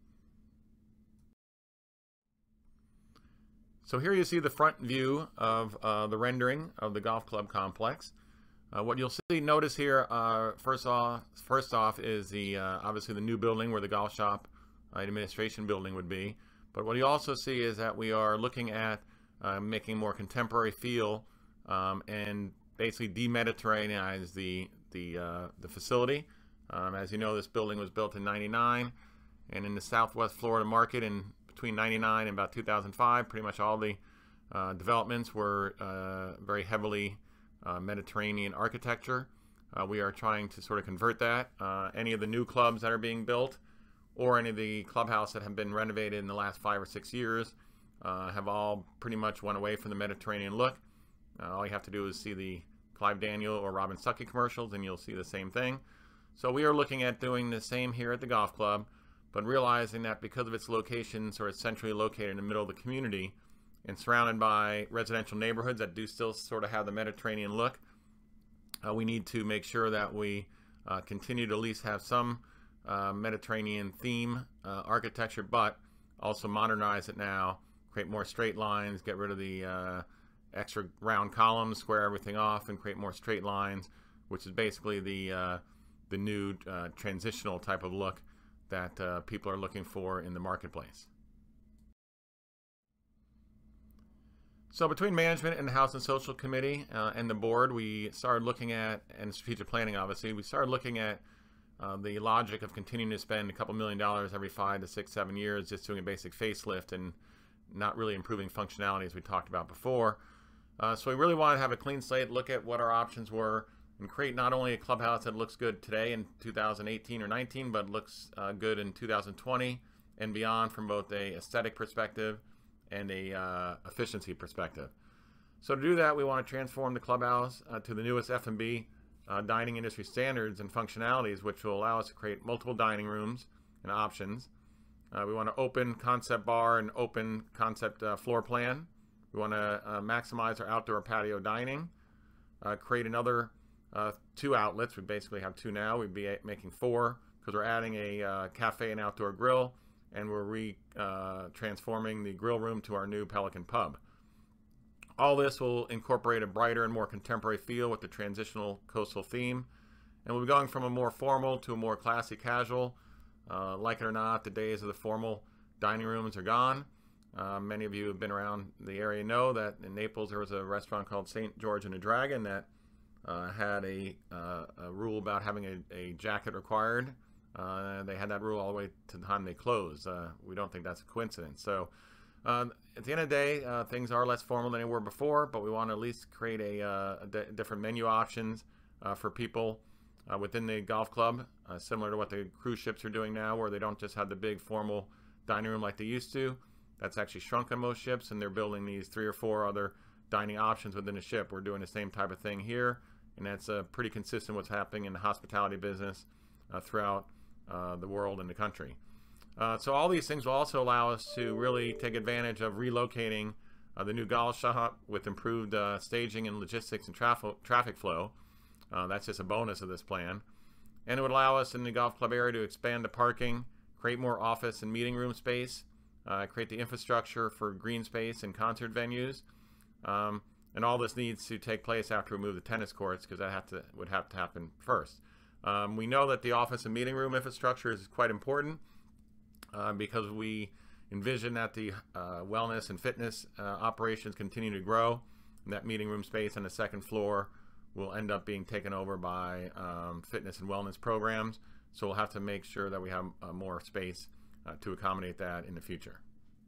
C: So here you see the front view of the rendering of the golf club complex. What you'll notice here, first off, is the obviously the new building where the golf shop administration building would be. But what you also see is that we are looking at making more contemporary feel and basically de-Mediterraneanize the facility. As you know, this building was built in '99, and in the Southwest Florida market in between '99 and about 2005, pretty much all the developments were very heavily Mediterranean architecture. We are trying to sort of convert that. Any of the new clubs that are being built, or any of the clubhouse that have been renovated in the last 5 or 6 years, have all pretty much went away from the Mediterranean look. All you have to do is see the Clive Daniel or Robin Stuckey commercials and you'll see the same thing. So we are looking at doing the same here at the golf club, but realizing that because of its location sort of centrally located in the middle of the community and surrounded by residential neighborhoods that do still sort of have the Mediterranean look, we need to make sure that we continue to at least have some Mediterranean theme architecture, but also modernize it now create more straight lines, get rid of the extra round columns, square everything off, and create more straight lines, which is basically the new transitional type of look that people are looking for in the marketplace. So between management and the House and Social Committee and the board, we started looking at, and strategic planning obviously, we started looking at the logic of continuing to spend a couple $1 million every 5 to 6, 7 years just doing a basic facelift and not really improving functionality as we talked about before. So we really wanted to have a clean slate, look at what our options were, and create not only a clubhouse that looks good today in 2018 or 19, but looks good in 2020 and beyond from both a aesthetic perspective and a efficiency perspective. So to do that, we want to transform the clubhouse to the newest F&B dining industry standards and functionalities, which will allow us to create multiple dining rooms and options. We want to open concept bar and open concept floor plan. We want to maximize our outdoor patio dining, create another 2 outlets. We basically have 2 now. We'd be making 4 because we're adding a cafe and outdoor grill, and we're transforming the grill room to our new Pelican pub. All this will incorporate a brighter and more contemporary feel with the transitional coastal theme, and we'll be going from a more formal to a more classy casual. Like it or not, the days of the formal dining rooms are gone. Many of you who have been around the area know that in Naples there was a restaurant called St. George and the Dragon that had a rule about having a jacket required. They had that rule all the way to the time they closed. We don't think that's a coincidence. So at the end of the day, things are less formal than they were before, but we want to at least create different menu options for people within the golf club, similar to what the cruise ships are doing now, where they don't just have the big formal dining room like they used to. That's actually shrunk on most ships, and they're building these 3 or 4 other dining options within the ship. We're doing the same type of thing here, and that's pretty consistent with what's happening in the hospitality business throughout the world and the country. So all these things will also allow us to really take advantage of relocating the new golf shop with improved staging and logistics and traffic flow. That's just a bonus of this plan. And it would allow us in the golf club area to expand the parking, create more office and meeting room space, create the infrastructure for green space and concert venues. And all this needs to take place after we move the tennis courts, because that would have to happen first. We know that the office and meeting room infrastructure is quite important because we envision that the wellness and fitness operations continue to grow, and that meeting room space on the second floor will end up being taken over by fitness and wellness programs. So we'll have to make sure that we have more space to accommodate that in the future.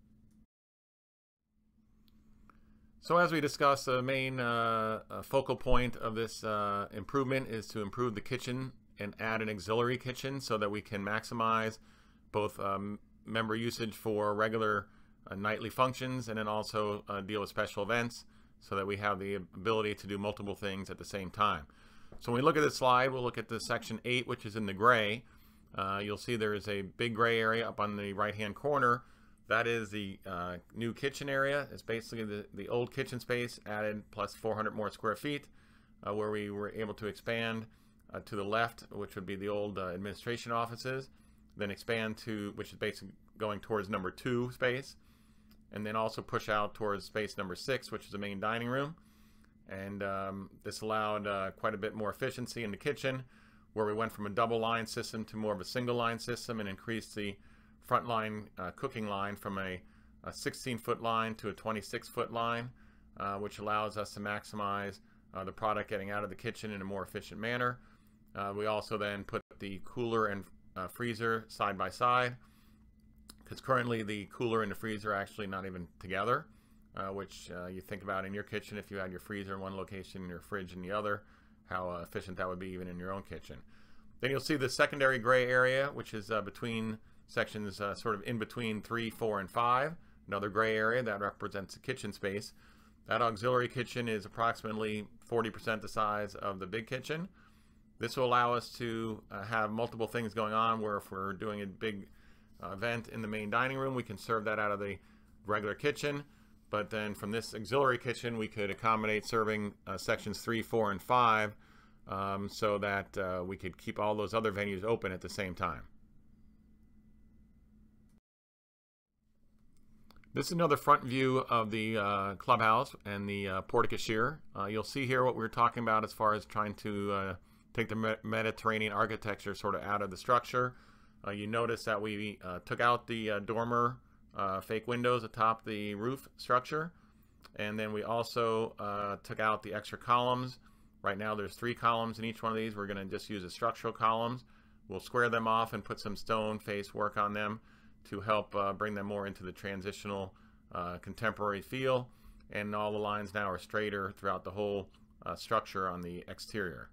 C: So as we discussed, the main focal point of this improvement is to improve the kitchen and add an auxiliary kitchen so that we can maximize both member usage for regular nightly functions, and then also deal with special events so that we have the ability to do multiple things at the same time. So when we look at this slide, we'll look at the section 8, which is in the gray. You'll see there is a big gray area up on the right-hand corner. That is the new kitchen area. It's basically the old kitchen space added plus 400 more square feet, where we were able to expand to the left, which would be the old administration offices, then expand to, which is basically going towards number 2 space, and then also push out towards space number 6, which is the main dining room. And this allowed quite a bit more efficiency in the kitchen, where we went from a double line system to more of a single line system, and increased the front line cooking line from a 16-foot line to a 26-foot line, which allows us to maximize the product getting out of the kitchen in a more efficient manner. We also then put the cooler and freezer side by side, because currently the cooler and the freezer are actually not even together, which you think about in your kitchen. If you had your freezer in one location and your fridge in the other, how efficient that would be even in your own kitchen. Then you'll see the secondary gray area, which is between sections sort of in between 3, 4, and 5. Another gray area that represents the kitchen space. That auxiliary kitchen is approximately 40% the size of the big kitchen. This will allow us to have multiple things going on, where if we're doing a big event in the main dining room, we can serve that out of the regular kitchen. But then from this auxiliary kitchen, we could accommodate serving sections 3, 4, and 5, so that we could keep all those other venues open at the same time. This is another front view of the clubhouse and the porte-cochere. You'll see here what we were talking about as far as trying to take the Mediterranean architecture sort of out of the structure. You notice that we took out the dormer fake windows atop the roof structure, and then we also took out the extra columns. Right now there's 3 columns in each one of these. We're going to just use the structural columns. We'll square them off and put some stone face work on them to help bring them more into the transitional contemporary feel, and all the lines now are straighter throughout the whole structure on the exterior.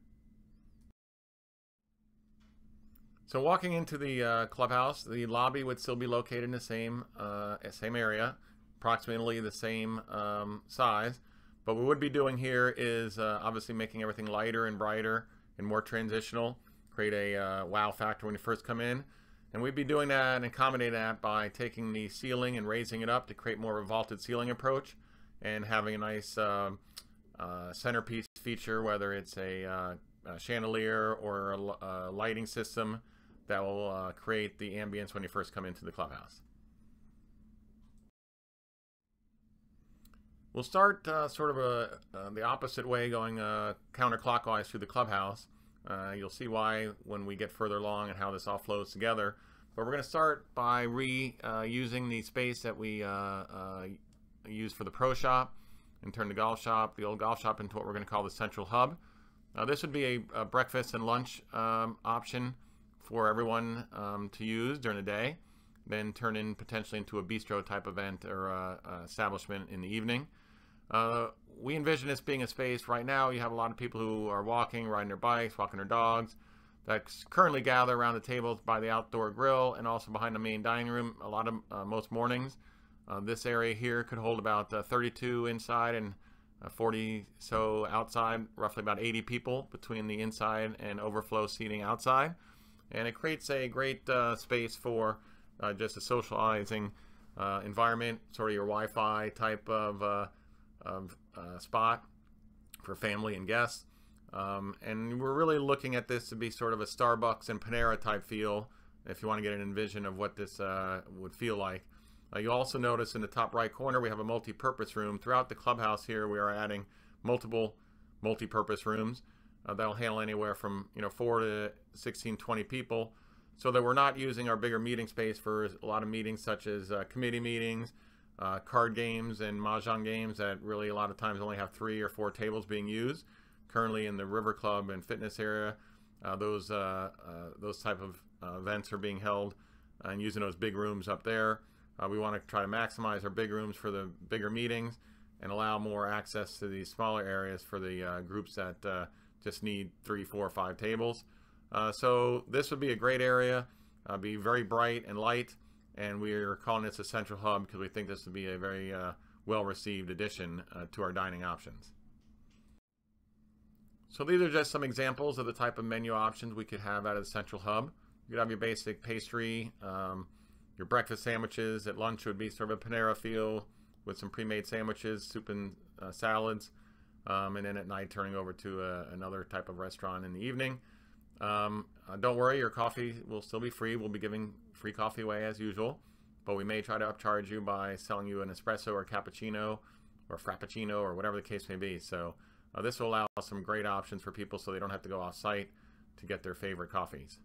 C: So walking into the clubhouse, the lobby would still be located in the same area, approximately the same size. But what we would be doing here is obviously making everything lighter and brighter and more transitional, create a wow factor when you first come in. And we'd be doing that and accommodating that by taking the ceiling and raising it up to create more of a vaulted ceiling approach, and having a nice centerpiece feature, whether it's a chandelier or a lighting system that will create the ambience when you first come into the clubhouse. We'll start sort of the opposite way, going counterclockwise through the clubhouse. You'll see why when we get further along and how this all flows together. But we're going to start by using the space that we use for the pro shop and turn the old golf shop into what we're going to call the central hub. This would be a breakfast and lunch option for everyone to use during the day, then turn in potentially into a bistro type event or establishment in the evening. We envision this being a space. Right now you have a lot of people who are walking, riding their bikes, walking their dogs, that currently gather around the tables by the outdoor grill and also behind the main dining room a lot of most mornings. This area here could hold about 32 inside and 40 so outside, roughly about 80 people between the inside and overflow seating outside. And it creates a great space for just a socializing environment, sort of your Wi-Fi type of spot for family and guests. And we're really looking at this to be sort of a Starbucks and Panera type feel, if you want to get an envision of what this would feel like. You also notice in the top right corner we have a multi-purpose room. Throughout the clubhouse here we are adding multiple multi-purpose rooms that'll handle anywhere from 4 to 16, 20 people, so that we're not using our bigger meeting space for a lot of meetings such as committee meetings, card games and mahjong games that really a lot of times only have 3 or 4 tables being used. Currently in the River Club and fitness area, those type of events are being held and using those big rooms up there. We want to try to maximize our big rooms for the bigger meetings and allow more access to these smaller areas for the groups that just need 3, 4, 5 tables. So this would be a great area, be very bright and light, and we're calling this a central hub because we think this would be a very well-received addition to our dining options. So these are just some examples of the type of menu options we could have out of the central hub. You could have your basic pastry, your breakfast sandwiches. At lunch would be sort of a Panera feel with some pre-made sandwiches, soup and salads, and then at night turning over to another type of restaurant in the evening. Don't worry, your coffee will still be free. We'll be giving free coffee away as usual, but we may try to upcharge you by selling you an espresso or cappuccino or frappuccino or whatever the case may be. So this will allow some great options for people so they don't have to go off-site to get their favorite coffees.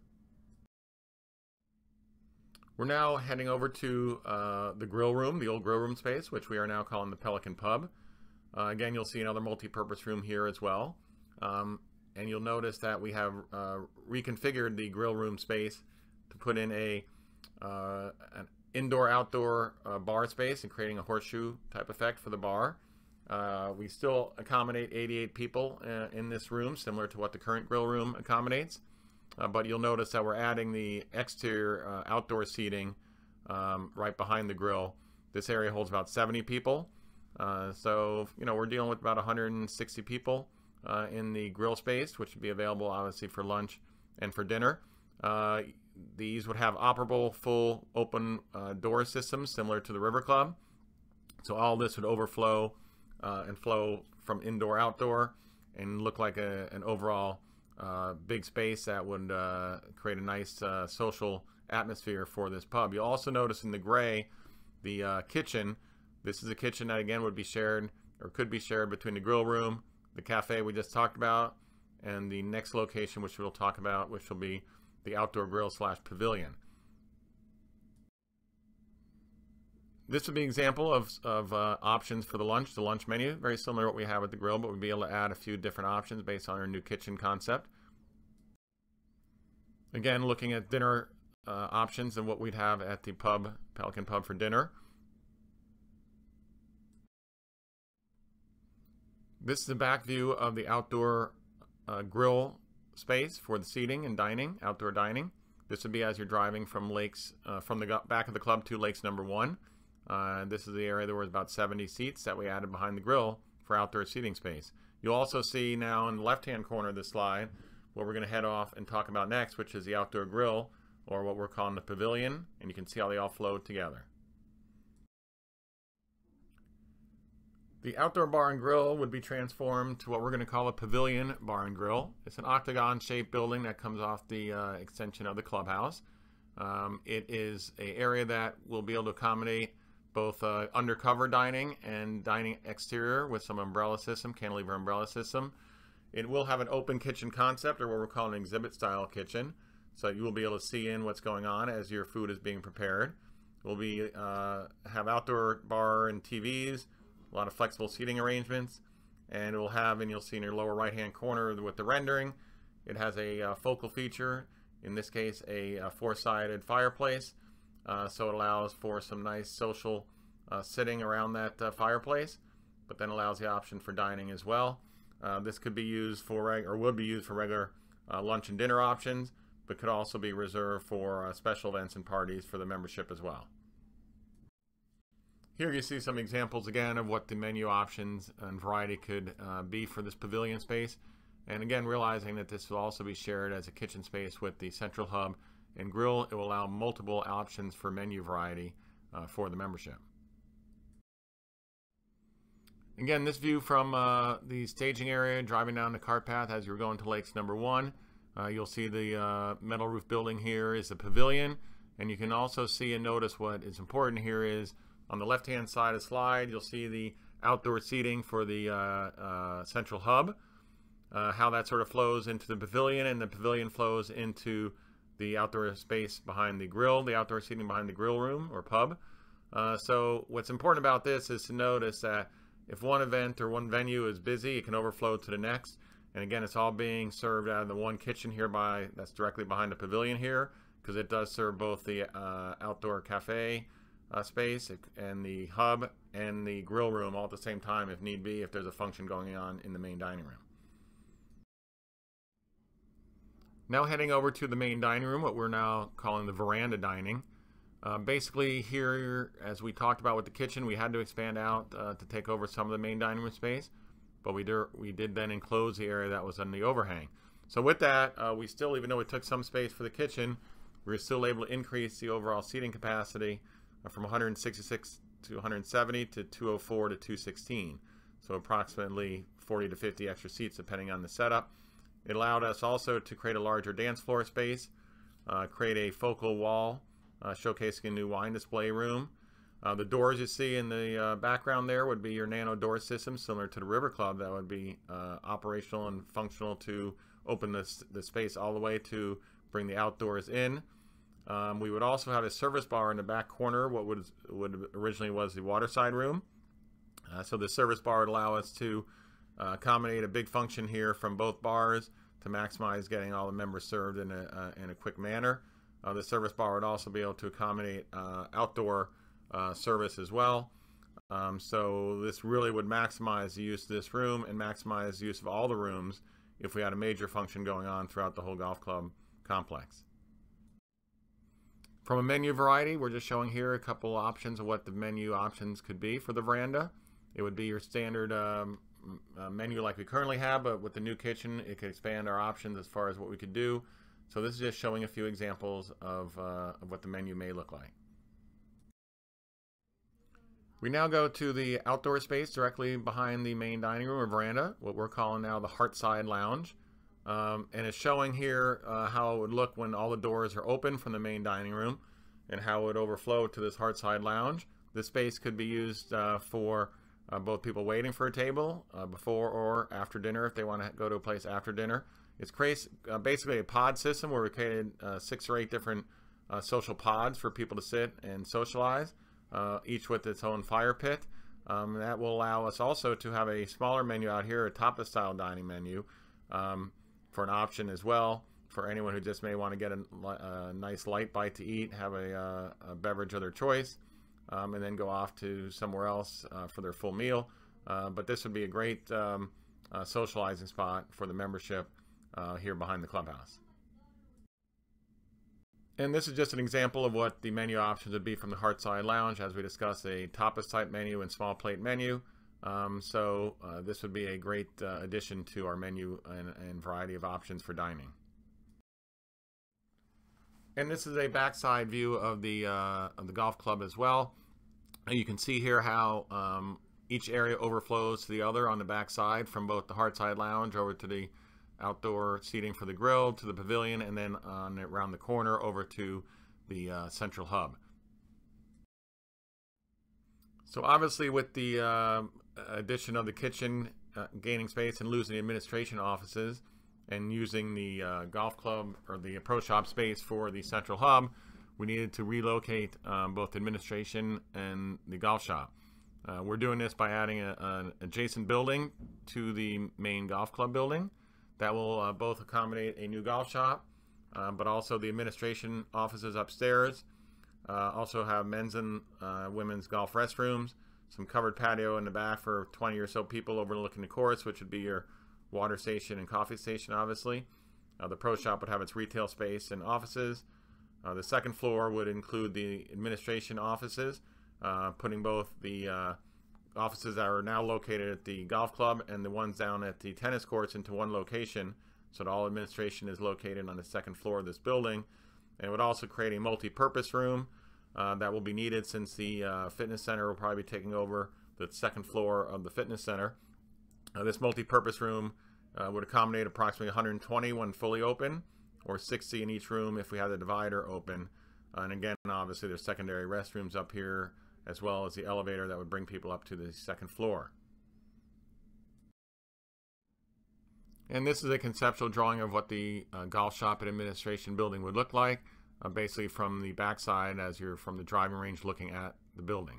C: We're now heading over to the grill room, the old grill room space, which we are now calling the Pelican Pub. Again, you'll see another multi-purpose room here as well. And you'll notice that we have reconfigured the grill room space to put in an indoor-outdoor bar space and creating a horseshoe type effect for the bar. We still accommodate 88 people in this room, similar to what the current grill room accommodates. But you'll notice that we're adding the exterior outdoor seating right behind the grill. This area holds about 70 people. So, we're dealing with about 160 people in the grill space, which would be available obviously for lunch and for dinner. These would have operable full open door systems similar to the River Club. So all this would overflow and flow from indoor outdoor and look like an overall big space that would create a nice social atmosphere for this pub. You'll also notice in the gray the kitchen This is a kitchen that again would be shared or could be shared between the grill room, the cafe we just talked about, and the next location which we'll talk about, which will be the outdoor grill / pavilion. This would be an example of options for the lunch menu, very similar to what we have at the grill, but we'd be able to add a few different options based on our new kitchen concept. Again, looking at dinner options and what we'd have at the pub, Pelican Pub, for dinner. This is the back view of the outdoor grill space for the seating and dining, outdoor dining. This would be as you're driving from lakes, from the back of the club to lakes number 1. This is the area. There was about 70 seats that we added behind the grill for outdoor seating space. You'll also see now in the left-hand corner of the slide what we're going to head off and talk about next, which is the outdoor grill, or what we're calling the pavilion, and you can see how they all flow together. The outdoor bar and grill would be transformed to what we're going to call a pavilion bar and grill. It's an octagon-shaped building that comes off the extension of the clubhouse. It is an area that will be able to accommodate both undercover dining and dining exterior with some umbrella system, cantilever umbrella system. It will have an open kitchen concept, or what we're calling an exhibit style kitchen, so you will be able to see in what's going on as your food is being prepared. We'll be have outdoor bar and TVs, a lot of flexible seating arrangements, and it will have, and you'll see in your lower right hand corner with the rendering, it has a focal feature, in this case a four-sided fireplace, so it allows for some nice social sitting around that fireplace, but then allows the option for dining as well. This could be used for, or would be used for regular lunch and dinner options, but could also be reserved for special events and parties for the membership as well. Here you see some examples again of what the menu options and variety could be for this pavilion space. And again, realizing that this will also be shared as a kitchen space with the central hub and grill, it will allow multiple options for menu variety for the membership. Again, this view from the staging area, driving down the cart path as you're going to lakes number 1, you'll see the metal roof building here is the pavilion, and you can also see and notice what is important here is on the left-hand side of the slide, you'll see the outdoor seating for the central hub, how that sort of flows into the pavilion, and the pavilion flows into the outdoor space behind the grill, the outdoor seating behind the grill room or pub. So what's important about this is to notice that if one event or one venue is busy, it can overflow to the next. And again, it's all being served out of the one kitchen here that's directly behind the pavilion here, because it does serve both the outdoor cafe space and the hub and the grill room all at the same time if need be, if there's a function going on in the main dining room. Now heading over to the main dining room, what we're now calling the veranda dining. Basically here, as we talked about with the kitchen, we had to expand out to take over some of the main dining room space, but we did then enclose the area that was on the overhang. So with that, we still, even though we took some space for the kitchen, we were still able to increase the overall seating capacity from 166 to 170 to 204 to 216. So approximately 40 to 50 extra seats depending on the setup. It allowed us also to create a larger dance floor space, create a focal wall, showcasing a new wine display room. The doors you see in the background there would be your nano door system, similar to the River Club, that would be operational and functional to open the space all the way to bring the outdoors in. We would also have a service bar in the back corner, what would originally was the waterside room. So the service bar would allow us to accommodate a big function here from both bars to maximize getting all the members served in a quick manner. The service bar would also be able to accommodate outdoor service as well. So this really would maximize the use of this room and maximize the use of all the rooms if we had a major function going on throughout the whole golf club complex. From a menu variety, we're just showing here a couple options of what the menu options could be for the veranda. It would be your standard menu like we currently have, but with the new kitchen, it could expand our options as far as what we could do. So this is just showing a few examples of what the menu may look like. We now go to the outdoor space directly behind the main dining room or veranda, what we're calling now the Heartside Lounge. And it's showing here how it would look when all the doors are open from the main dining room and how it would overflow to this Heartside Lounge. This space could be used for both people waiting for a table before or after dinner if they want to go to a place after dinner. It's basically a pod system where we created 6 or 8 different social pods for people to sit and socialize, each with its own fire pit. That will allow us also to have a smaller menu out here, a tapas style dining menu, for an option as well for anyone who just may want to get a nice light bite to eat, have a beverage of their choice, and then go off to somewhere else for their full meal. But this would be a great socializing spot for the membership here behind the clubhouse. And this is just an example of what the menu options would be from the Heartside Lounge, as we discussed a tapas type menu and small plate menu. This would be a great addition to our menu and variety of options for dining. And this is a backside view of the golf club as well. And you can see here how each area overflows to the other on the backside, from both the Heartside Lounge over to the outdoor seating for the grill, to the pavilion, and then around the corner over to the central hub. So obviously, with the addition of the kitchen gaining space and losing the administration offices, and using the golf club or the pro shop space for the central hub, we needed to relocate both the administration and the golf shop. We're doing this by adding an adjacent building to the main golf club building. That will both accommodate a new golf shop, but also the administration offices upstairs. Also have men's and women's golf restrooms, some covered patio in the back for 20 or so people overlooking the course, which would be your water station and coffee station, obviously. The pro shop would have its retail space and offices. The second floor would include the administration offices, putting both the offices that are now located at the golf club and the ones down at the tennis courts into one location, so that all administration is located on the second floor of this building. And it would also create a multi-purpose room that will be needed, since the fitness center will probably be taking over the second floor of the fitness center. This multi-purpose room would accommodate approximately 120 when fully open, or 60 in each room if we have the divider open. And again, obviously there's secondary restrooms up here, as well as the elevator that would bring people up to the second floor. And this is a conceptual drawing of what the golf shop and administration building would look like, basically from the backside as you're from the driving range looking at the building.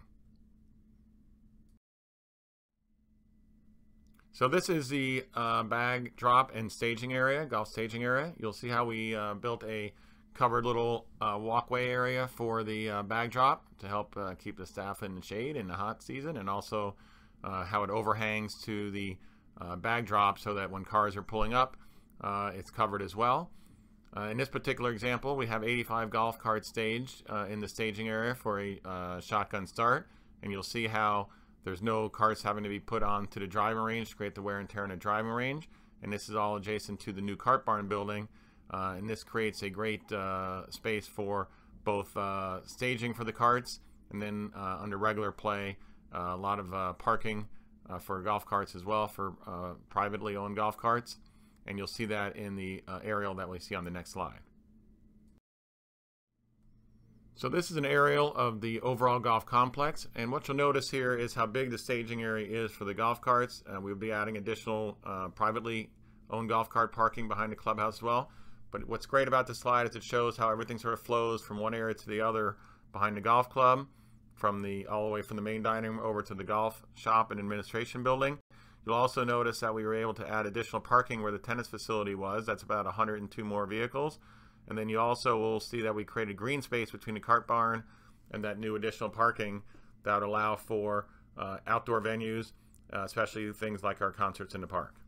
C: So this is the bag drop and staging area, golf staging area. You'll see how we built a covered little walkway area for the bag drop to help keep the staff in the shade in the hot season, and also how it overhangs to the bag drop so that when cars are pulling up, it's covered as well. In this particular example, we have 85 golf carts staged in the staging area for a shotgun start, and you'll see how there's no carts having to be put onto the driving range to create the wear and tear in the driving range. And this is all adjacent to the new cart barn building. And this creates a great space for both staging for the carts, and then under regular play, a lot of parking for golf carts as well, for privately owned golf carts. And you'll see that in the aerial that we see on the next slide. So this is an aerial of the overall golf complex, and what you'll notice here is how big the staging area is for the golf carts. We'll be adding additional privately owned golf cart parking behind the clubhouse as well. But what's great about this slide is it shows how everything sort of flows from one area to the other behind the golf club, all the way from the main dining room over to the golf shop and administration building. You'll also notice that we were able to add additional parking where the tennis facility was. That's about 102 more vehicles. And then you also will see that we created green space between the cart barn and that new additional parking that would allow for outdoor venues, especially things like our concerts in the park.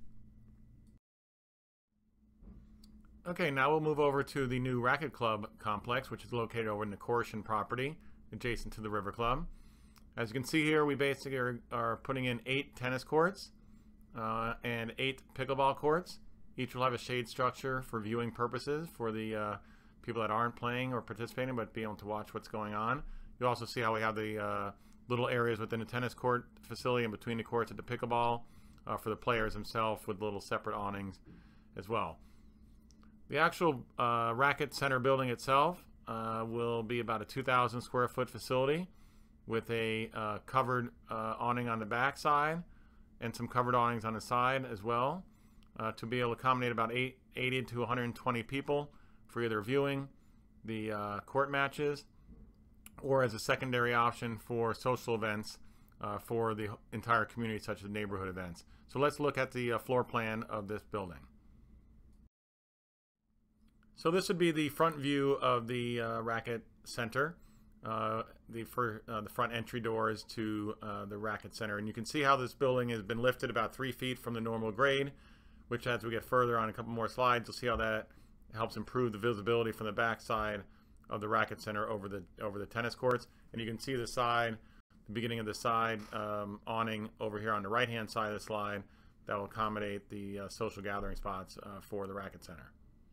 C: Okay, now we'll move over to the new Racket Club complex, which is located over in the Corsian property, adjacent to the River Club. As you can see here, we basically are putting in 8 tennis courts and 8 pickleball courts. Each will have a shade structure for viewing purposes for the people that aren't playing or participating, but be able to watch what's going on. You'll also see how we have the little areas within the tennis court facility and between the courts at the pickleball for the players themselves, with little separate awnings as well. The actual racket center building itself will be about a 2,000 square foot facility. with a covered awning on the back side and some covered awnings on the side as well, to be able to accommodate about 80 to 120 people for either viewing the court matches or as a secondary option for social events for the entire community, such as neighborhood events. So let's look at the floor plan of this building. So this would be the front view of the racket center, the front entry doors to the racket center. And you can see how this building has been lifted about 3 feet from the normal grade, which as we get further on a couple more slides, you'll see how that helps improve the visibility from the back side of the racket center over the tennis courts. And you can see the side, the beginning of the side awning over here on the right hand side of the slide that will accommodate the social gathering spots for the racket center.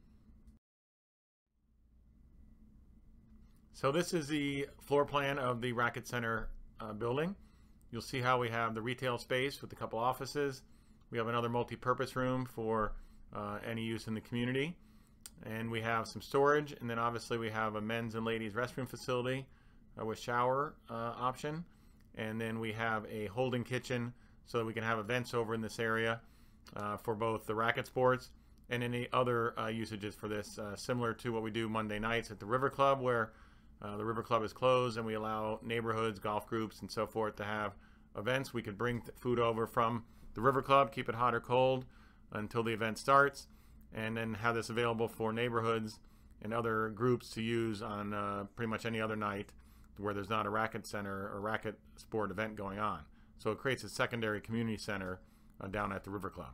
C: So this is the floor plan of the racket center building. You'll see how we have the retail space with a couple offices. We have another multi-purpose room for any use in the community. And we have some storage, and then obviously we have a men's and ladies restroom facility with shower option. And then we have a holding kitchen so that we can have events over in this area for both the racket sports and any other usages for this, similar to what we do Monday nights at the River Club, where the River Club is closed and we allow neighborhoods, golf groups, and so forth to have events. We could bring food over from the River Club, keep it hot or cold until the event starts, and then have this available for neighborhoods and other groups to use on pretty much any other night where there's not a racket center or racket sport event going on. So it creates a secondary community center down at the River Club.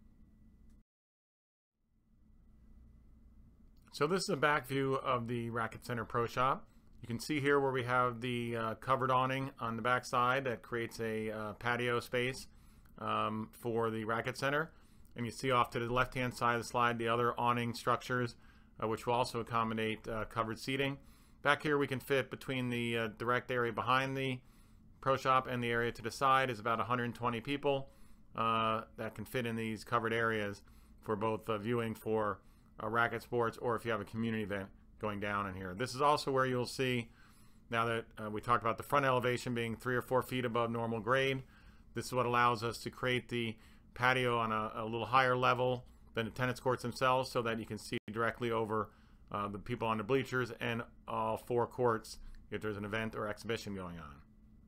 C: So this is a back view of the Racket Center Pro Shop. You can see here where we have the covered awning on the back side that creates a patio space for the Racket Center. And you see off to the left-hand side of the slide the other awning structures, which will also accommodate covered seating. Back here we can fit between the direct area behind the Pro Shop and the area to the side is about 120 people that can fit in these covered areas for both viewing for racket sports or if you have a community event going down in here. This is also where you'll see, now that we talked about the front elevation being 3 or 4 feet above normal grade, this is what allows us to create the patio on a little higher level than the tennis courts themselves, so that you can see directly over the people on the bleachers and all 4 courts if there's an event or exhibition going on.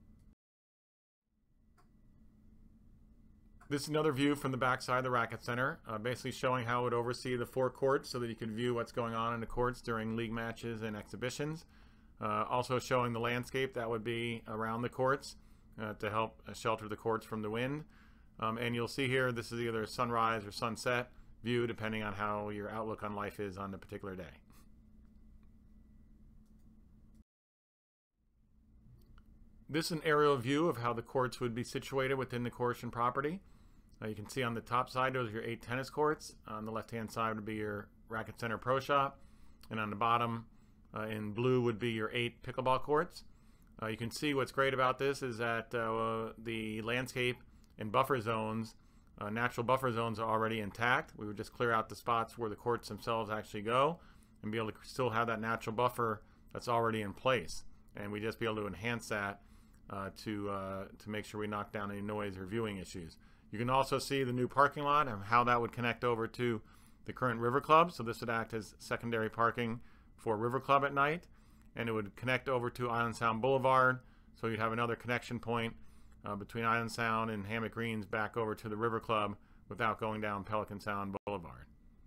C: This is another view from the back side of the Racket Center, basically showing how it would oversee the 4 courts so that you can view what's going on in the courts during league matches and exhibitions. Also showing the landscape that would be around the courts to help shelter the courts from the wind. And you'll see here, this is either sunrise or sunset view, depending on how your outlook on life is on the particular day. This is an aerial view of how the courts would be situated within the Corsian property. You can see on the top side, those are your 8 tennis courts. On the left-hand side would be your Racket Center Pro Shop. And on the bottom, in blue, would be your 8 pickleball courts. You can see what's great about this is that the landscape and buffer zones, natural buffer zones, are already intact. We would just clear out the spots where the courts themselves actually go and be able to still have that natural buffer that's already in place. And we just be able to enhance that to make sure we knock down any noise or viewing issues. You can also see the new parking lot and how that would connect over to the current River Club. So this would act as secondary parking for River Club at night, and it would connect over to Island Sound Boulevard. So you'd have another connection point between Island Sound and Hammock Greens back over to the River Club without going down Pelican Sound Boulevard.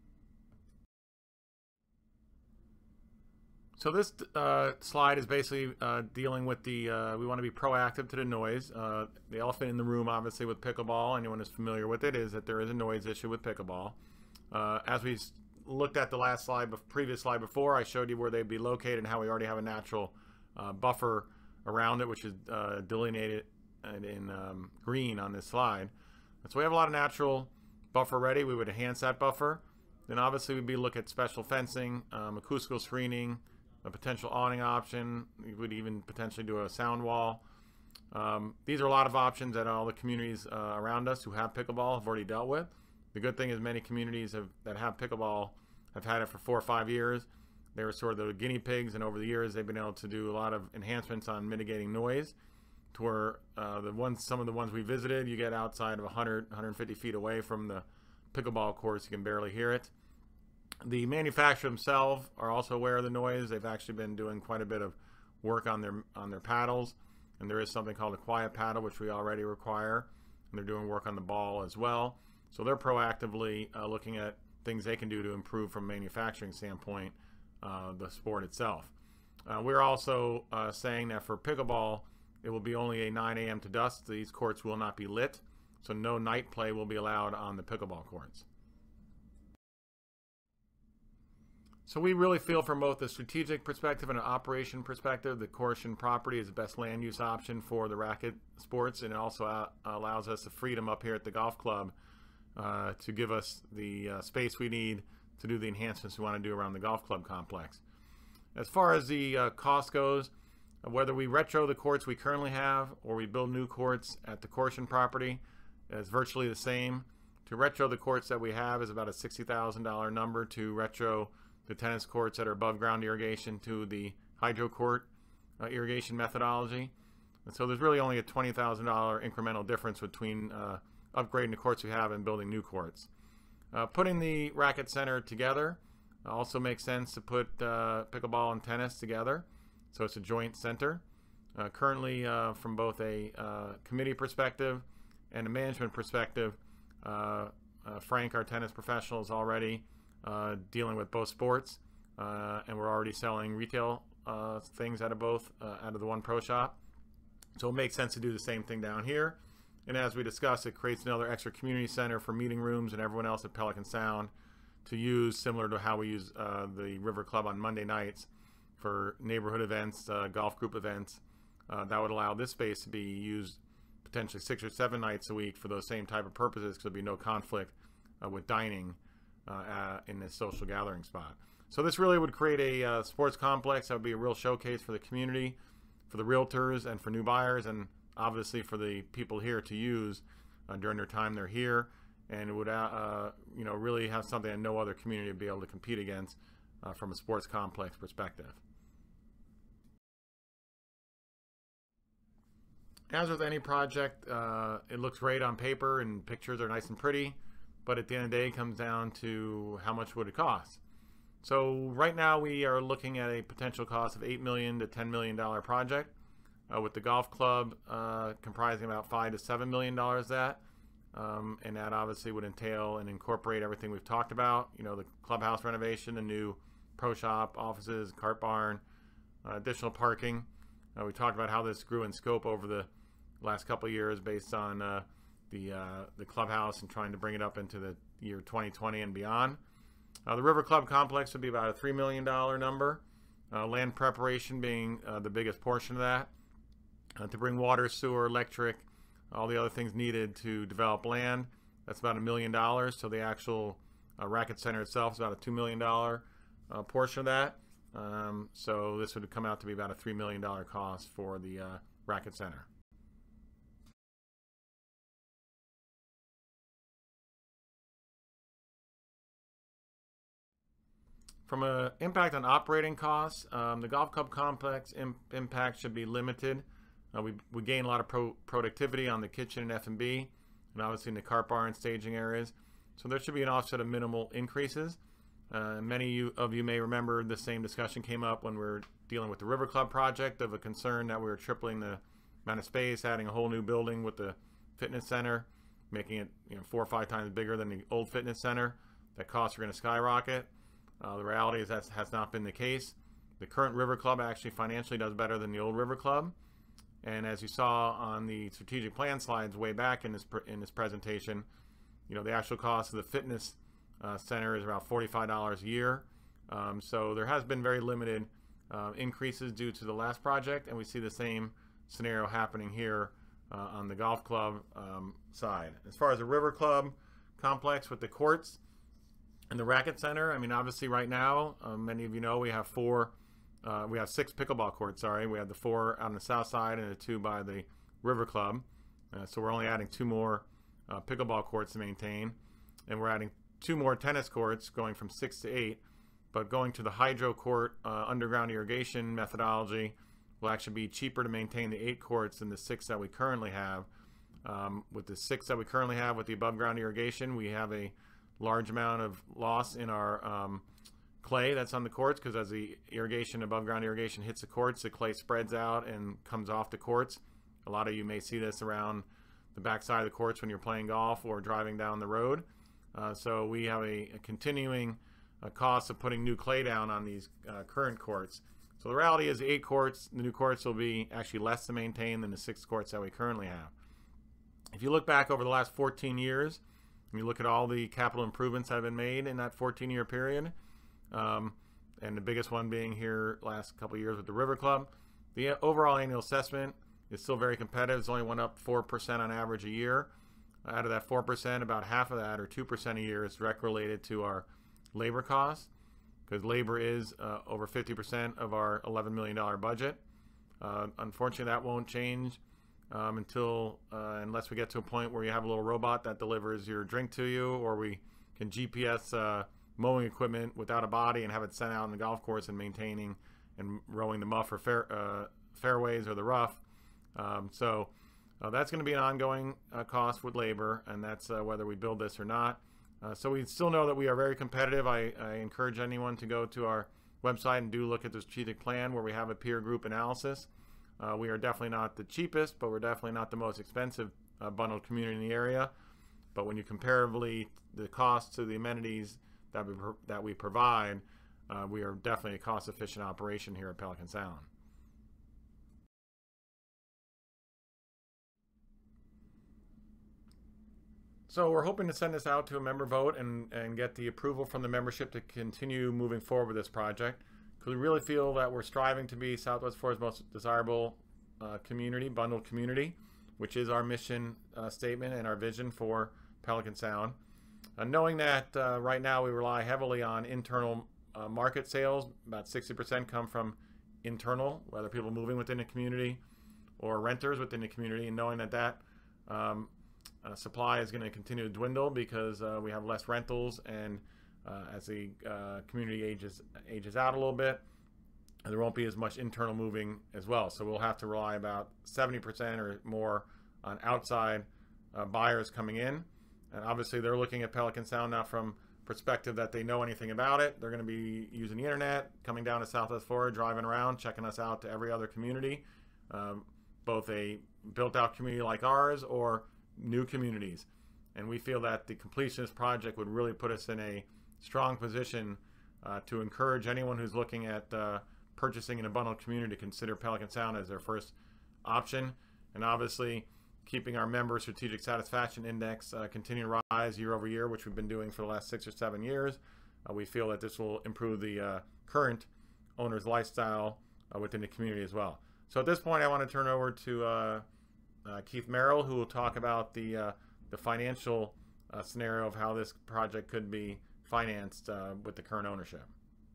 C: So this slide is basically dealing with the, we want to be proactive to the noise. The elephant in the room, obviously, with pickleball, anyone who's familiar with it, is that there is a noise issue with pickleball. As we looked at the last slide, previous slide before, I showed you where they'd be located and how we already have a natural buffer around it, which is delineated in green on this slide. And so we have a lot of natural buffer ready. We would enhance that buffer. Then obviously we'd be look at special fencing, acoustical screening, a potential awning option. We would even potentially do a sound wall. These are a lot of options that all the communities around us who have pickleball have already dealt with. The good thing is many communities that have pickleball have had it for 4 or 5 years. They were sort of the guinea pigs, and over the years they've been able to do a lot of enhancements on mitigating noise. to where some of the ones we visited, you get outside of 100, 150 feet away from the pickleball courts, you can barely hear it. The manufacturer themselves are also aware of the noise. They've actually been doing quite a bit of work on their paddles, and there is something called a quiet paddle, which we already require, and they're doing work on the ball as well. So they're proactively looking at things they can do to improve from a manufacturing standpoint the sport itself. We're also saying that for pickleball, it will be only a 9 a.m. to dusk. These courts will not be lit, so no night play will be allowed on the pickleball courts. So we really feel from both the strategic perspective and an operation perspective, the Corsican property is the best land use option for the racket sports, and it also allows us the freedom up here at the golf club to give us the space we need to do the enhancements we want to do around the golf club complex. As far as the cost goes, whether we retro the courts we currently have or we build new courts at the Corsican property, it's virtually the same. To retro the courts that we have is about a $60,000 number. To retro the tennis courts that are above ground irrigation to the hydro court irrigation methodology. And so there's really only a $20,000 incremental difference between upgrading the courts we have and building new courts. Putting the racket center together also makes sense to put pickleball and tennis together. So it's a joint center. Currently, from both a committee perspective and a management perspective, Frank, our tennis professional, is already dealing with both sports, and we're already selling retail things out of both, out of the one pro shop. So it makes sense to do the same thing down here. And as we discussed, it creates another extra community center for meeting rooms and everyone else at Pelican Sound to use, similar to how we use the River Club on Monday nights for neighborhood events, golf group events. That would allow this space to be used potentially 6 or 7 nights a week for those same type of purposes, because there'll be no conflict with dining in this social gathering spot. So this really would create a sports complex that would be a real showcase for the community, for the realtors, and for new buyers, and obviously for the people here to use during their time they're here. And it would really have something that no other community would be able to compete against from a sports complex perspective. As with any project, it looks great on paper and pictures are nice and pretty, but at the end of the day, it comes down to how much would it cost. So right now we are looking at a potential cost of $8 million to $10 million project, with the golf club comprising about $5 to $7 million of that. And that obviously would entail and incorporate everything we've talked about, the clubhouse renovation, the new pro shop, offices, cart barn, additional parking. We talked about how this grew in scope over the last couple of years based on the clubhouse and trying to bring it up into the year 2020 and beyond. The River Club complex would be about a $3 million number, land preparation being the biggest portion of that, to bring water, sewer, electric, all the other things needed to develop land. That's about $1 million. So the actual racket center itself is about a $2 million portion of that. So this would come out to be about a $3 million cost for the racket center. From an impact on operating costs, the golf club complex impact should be limited. We gain a lot of productivity on the kitchen and F&B, and obviously in the cart bar and staging areas. So there should be an offset of minimal increases. Many of you may remember the same discussion came up when we were dealing with the River Club project, of a concern that we were tripling the amount of space, adding a whole new building with the fitness center, making it 4 or 5 times bigger than the old fitness center. That costs are going to skyrocket. The reality is that has not been the case. The current River Club actually financially does better than the old River Club. And as you saw on the strategic plan slides way back in this presentation, the actual cost of the fitness center is about $45 a year. So there has been very limited increases due to the last project, and we see the same scenario happening here on the golf club side. As far as the River Club complex with the courts and the racket center, obviously right now, many of you know we have 6 pickleball courts, sorry. We have the 4 on the south side and the 2 by the River Club. So we're only adding 2 more pickleball courts to maintain. And we're adding 2 more tennis courts, going from 6 to 8. But going to the hydro court underground irrigation methodology will actually be cheaper to maintain the 8 courts than the 6 that we currently have. With the 6 that we currently have with the above ground irrigation, we have a large amount of loss in our clay that's on the courts, because as the above ground irrigation hits the courts, the clay spreads out and comes off the courts. A lot of you may see this around the backside of the courts when you're playing golf or driving down the road. So we have a continuing cost of putting new clay down on these current courts. So the reality is the 8 courts, the new courts, will be actually less to maintain than the 6 courts that we currently have. If you look back over the last 14 years, and you look at all the capital improvements that have been made in that 14-year period, and the biggest one being here last couple of years with the River Club, the overall annual assessment is still very competitive. It's only went up 4% on average a year. Out of that 4%, about half of that, or 2% a year, is direct related to our labor costs, because labor is over 50% of our $11 million budget. Unfortunately, that won't change unless we get to a point where you have a little robot that delivers your drink to you, or we can GPS mowing equipment without a body and have it sent out in the golf course and maintaining and rowing the muff or fairways or the rough. So that's going to be an ongoing cost with labor, and that's whether we build this or not. So we still know that we are very competitive. I encourage anyone to go to our website and do look at the strategic plan, where we have a peer group analysis. We are definitely not the cheapest, but we're definitely not the most expensive bundled community in the area. But when you comparatively the cost to the amenities that we provide, we are definitely a cost-efficient operation here at Pelican Sound. So we're hoping to send this out to a member vote and get the approval from the membership to continue moving forward with this project, because we really feel that we're striving to be Southwest Florida's most desirable community, bundled community, which is our mission statement and our vision for Pelican Sound. Knowing that right now we rely heavily on internal market sales, about 60% come from internal, whether people moving within the community or renters within the community, and knowing that supply is going to continue to dwindle because we have less rentals, and as the community ages out a little bit, there won't be as much internal moving as well. So we'll have to rely about 70% or more on outside buyers coming in. And obviously they're looking at Pelican Sound not from perspective that they know anything about it. They're going to be using the internet, coming down to Southwest Florida, driving around, checking us out to every other community, both a built-out community like ours or new communities. And we feel that the completion of this project would really put us in a strong position to encourage anyone who's looking at purchasing in a bundled community to consider Pelican Sound as their first option. And obviously keeping our member strategic satisfaction index continue to rise year over year, which we've been doing for the last 6 or 7 years. We feel that this will improve the current owner's lifestyle within the community as well. So at this point, I want to turn over to Keith Merrill, who will talk about the financial scenario of how this project could be financed with the current ownership.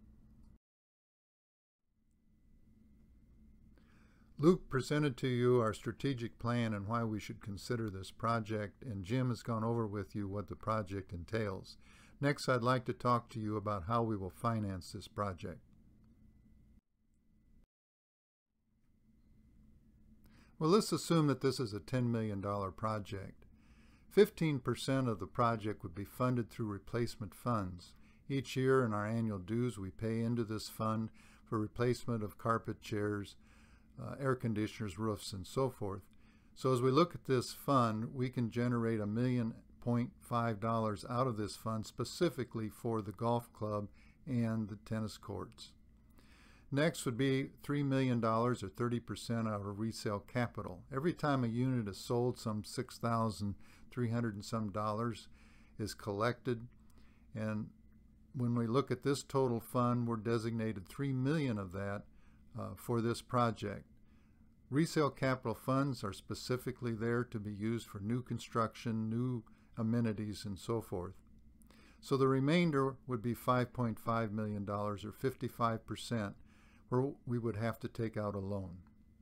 A: Luke presented to you our strategic plan and why we should consider this project, and Jim has gone over with you what the project entails. Next, I'd like to talk to you about how we will finance this project. Well, let's assume that this is a $10 million project. 15% of the project would be funded through replacement funds. Each year in our annual dues, we pay into this fund for replacement of carpet, chairs, air conditioners, roofs, and so forth. So as we look at this fund, we can generate $1.5 million out of this fund specifically for the golf club and the tennis courts. Next would be $3 million or 30% out of resale capital. Every time a unit is sold, some $6,300 and some dollars is collected. And when we look at this total fund, we're designated $3 million of that for this project. Resale capital funds are specifically there to be used for new construction, new amenities, and so forth. So the remainder would be $5.5 million or 55%, where we would have to take out a loan.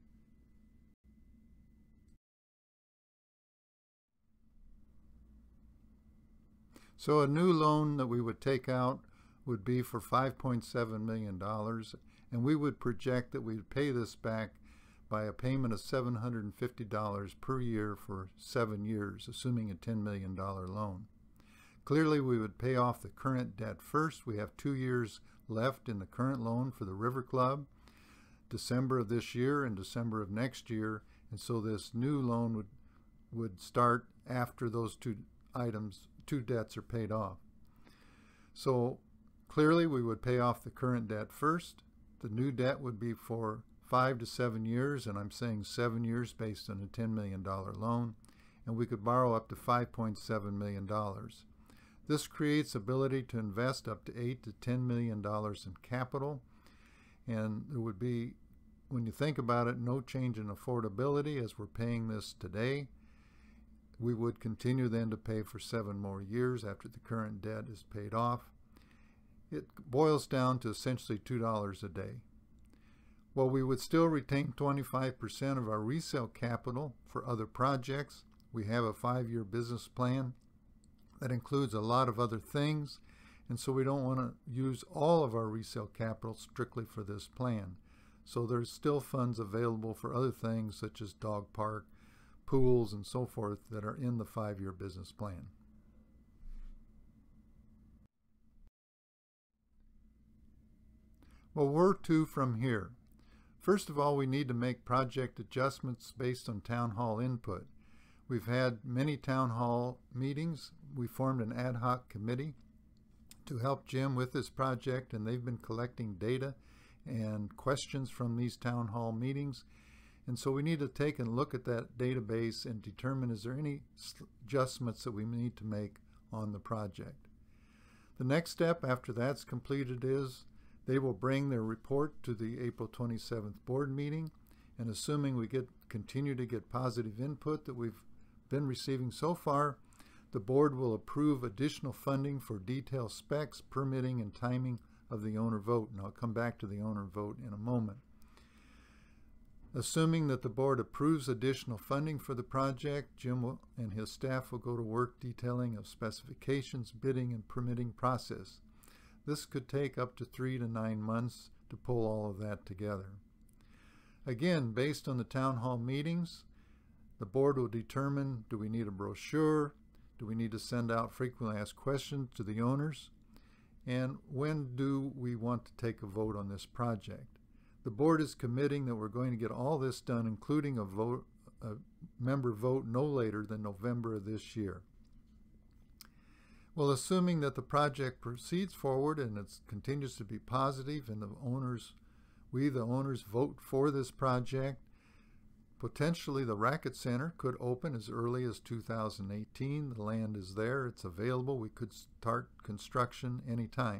A: So a new loan that we would take out would be for $5.7 million, and we would project that we would pay this back by a payment of $750 per year for 7 years, assuming a $10 million loan. Clearly, we would pay off the current debt first. We have 2 years left in the current loan for the River Club, December of this year and December of next year, and so this new loan would start after those two debts are paid off. So clearly we would pay off the current debt first. The new debt would be for 5 to 7 years, and I'm saying 7 years based on a $10 million loan, and we could borrow up to $5.7 million. This creates ability to invest up to $8 to $10 million in capital, and there would be, when you think about it, no change in affordability as we're paying this today. We would continue then to pay for 7 more years after the current debt is paid off. It boils down to essentially $2 a day. Well, we would still retain 25% of our resale capital for other projects. We have a 5-year business plan that includes a lot of other things, and so we don't want to use all of our resale capital strictly for this plan. So there's still funds available for other things such as dog park, pools, and so forth that are in the 5-year business plan. Well, where to from here? First of all, we need to make project adjustments based on town hall input. We've had many town hall meetings. We formed an ad hoc committee to help Jim with this project, and they've been collecting data and questions from these town hall meetings. And so we need to take and look at that database and determine, is there any adjustments that we need to make on the project. The next step after that's completed is they will bring their report to the April 27th board meeting, and assuming we continue to get positive input that we've been receiving so far, the board will approve additional funding for detailed specs, permitting, and timing of the owner vote. And I'll come back to the owner vote in a moment. Assuming that the board approves additional funding for the project, Jim and his staff will go to work detailing of specifications, bidding, and permitting process. This could take up to 3 to 9 months to pull all of that together. Again, based on the town hall meetings, the board will determine, do we need a brochure? Do we need to send out frequently asked questions to the owners? And when do we want to take a vote on this project? The board is committing that we're going to get all this done, including a member vote no later than November of this year. Well, assuming that the project proceeds forward and it continues to be positive and we the owners vote for this project, potentially the Racket Center could open as early as 2018. The land is there, it's available, we could start construction anytime.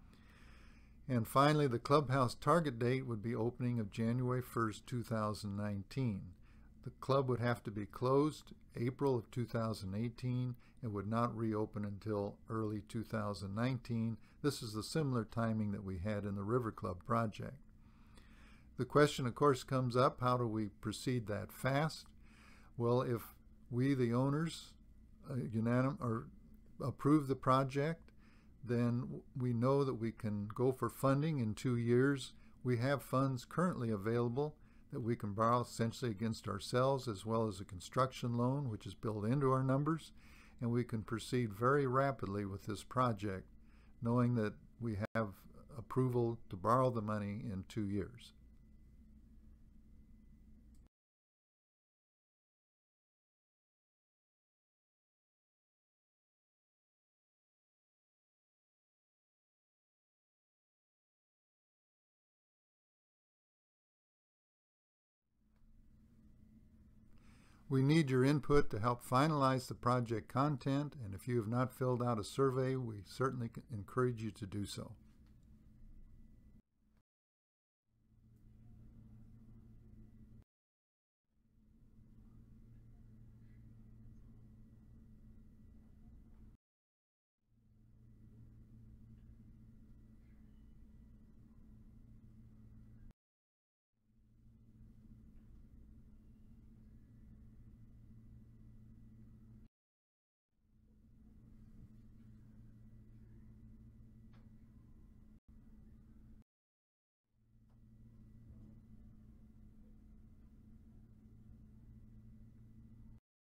A: And finally, the clubhouse target date would be opening of January 1st, 2019. The club would have to be closed April of 2018 and would not reopen until early 2019. This is the similar timing that we had in the River Club project. The question, of course, comes up, how do we proceed that fast? Well, if we, the owners, approve the project, then we know that we can go for funding in 2 years. We have funds currently available that we can borrow essentially against ourselves, as well as a construction loan, which is built into our numbers, and we can proceed very rapidly with this project, knowing that we have approval to borrow the money in 2 years. We need your input to help finalize the project content, and if you have not filled out a survey, we certainly encourage you to do so.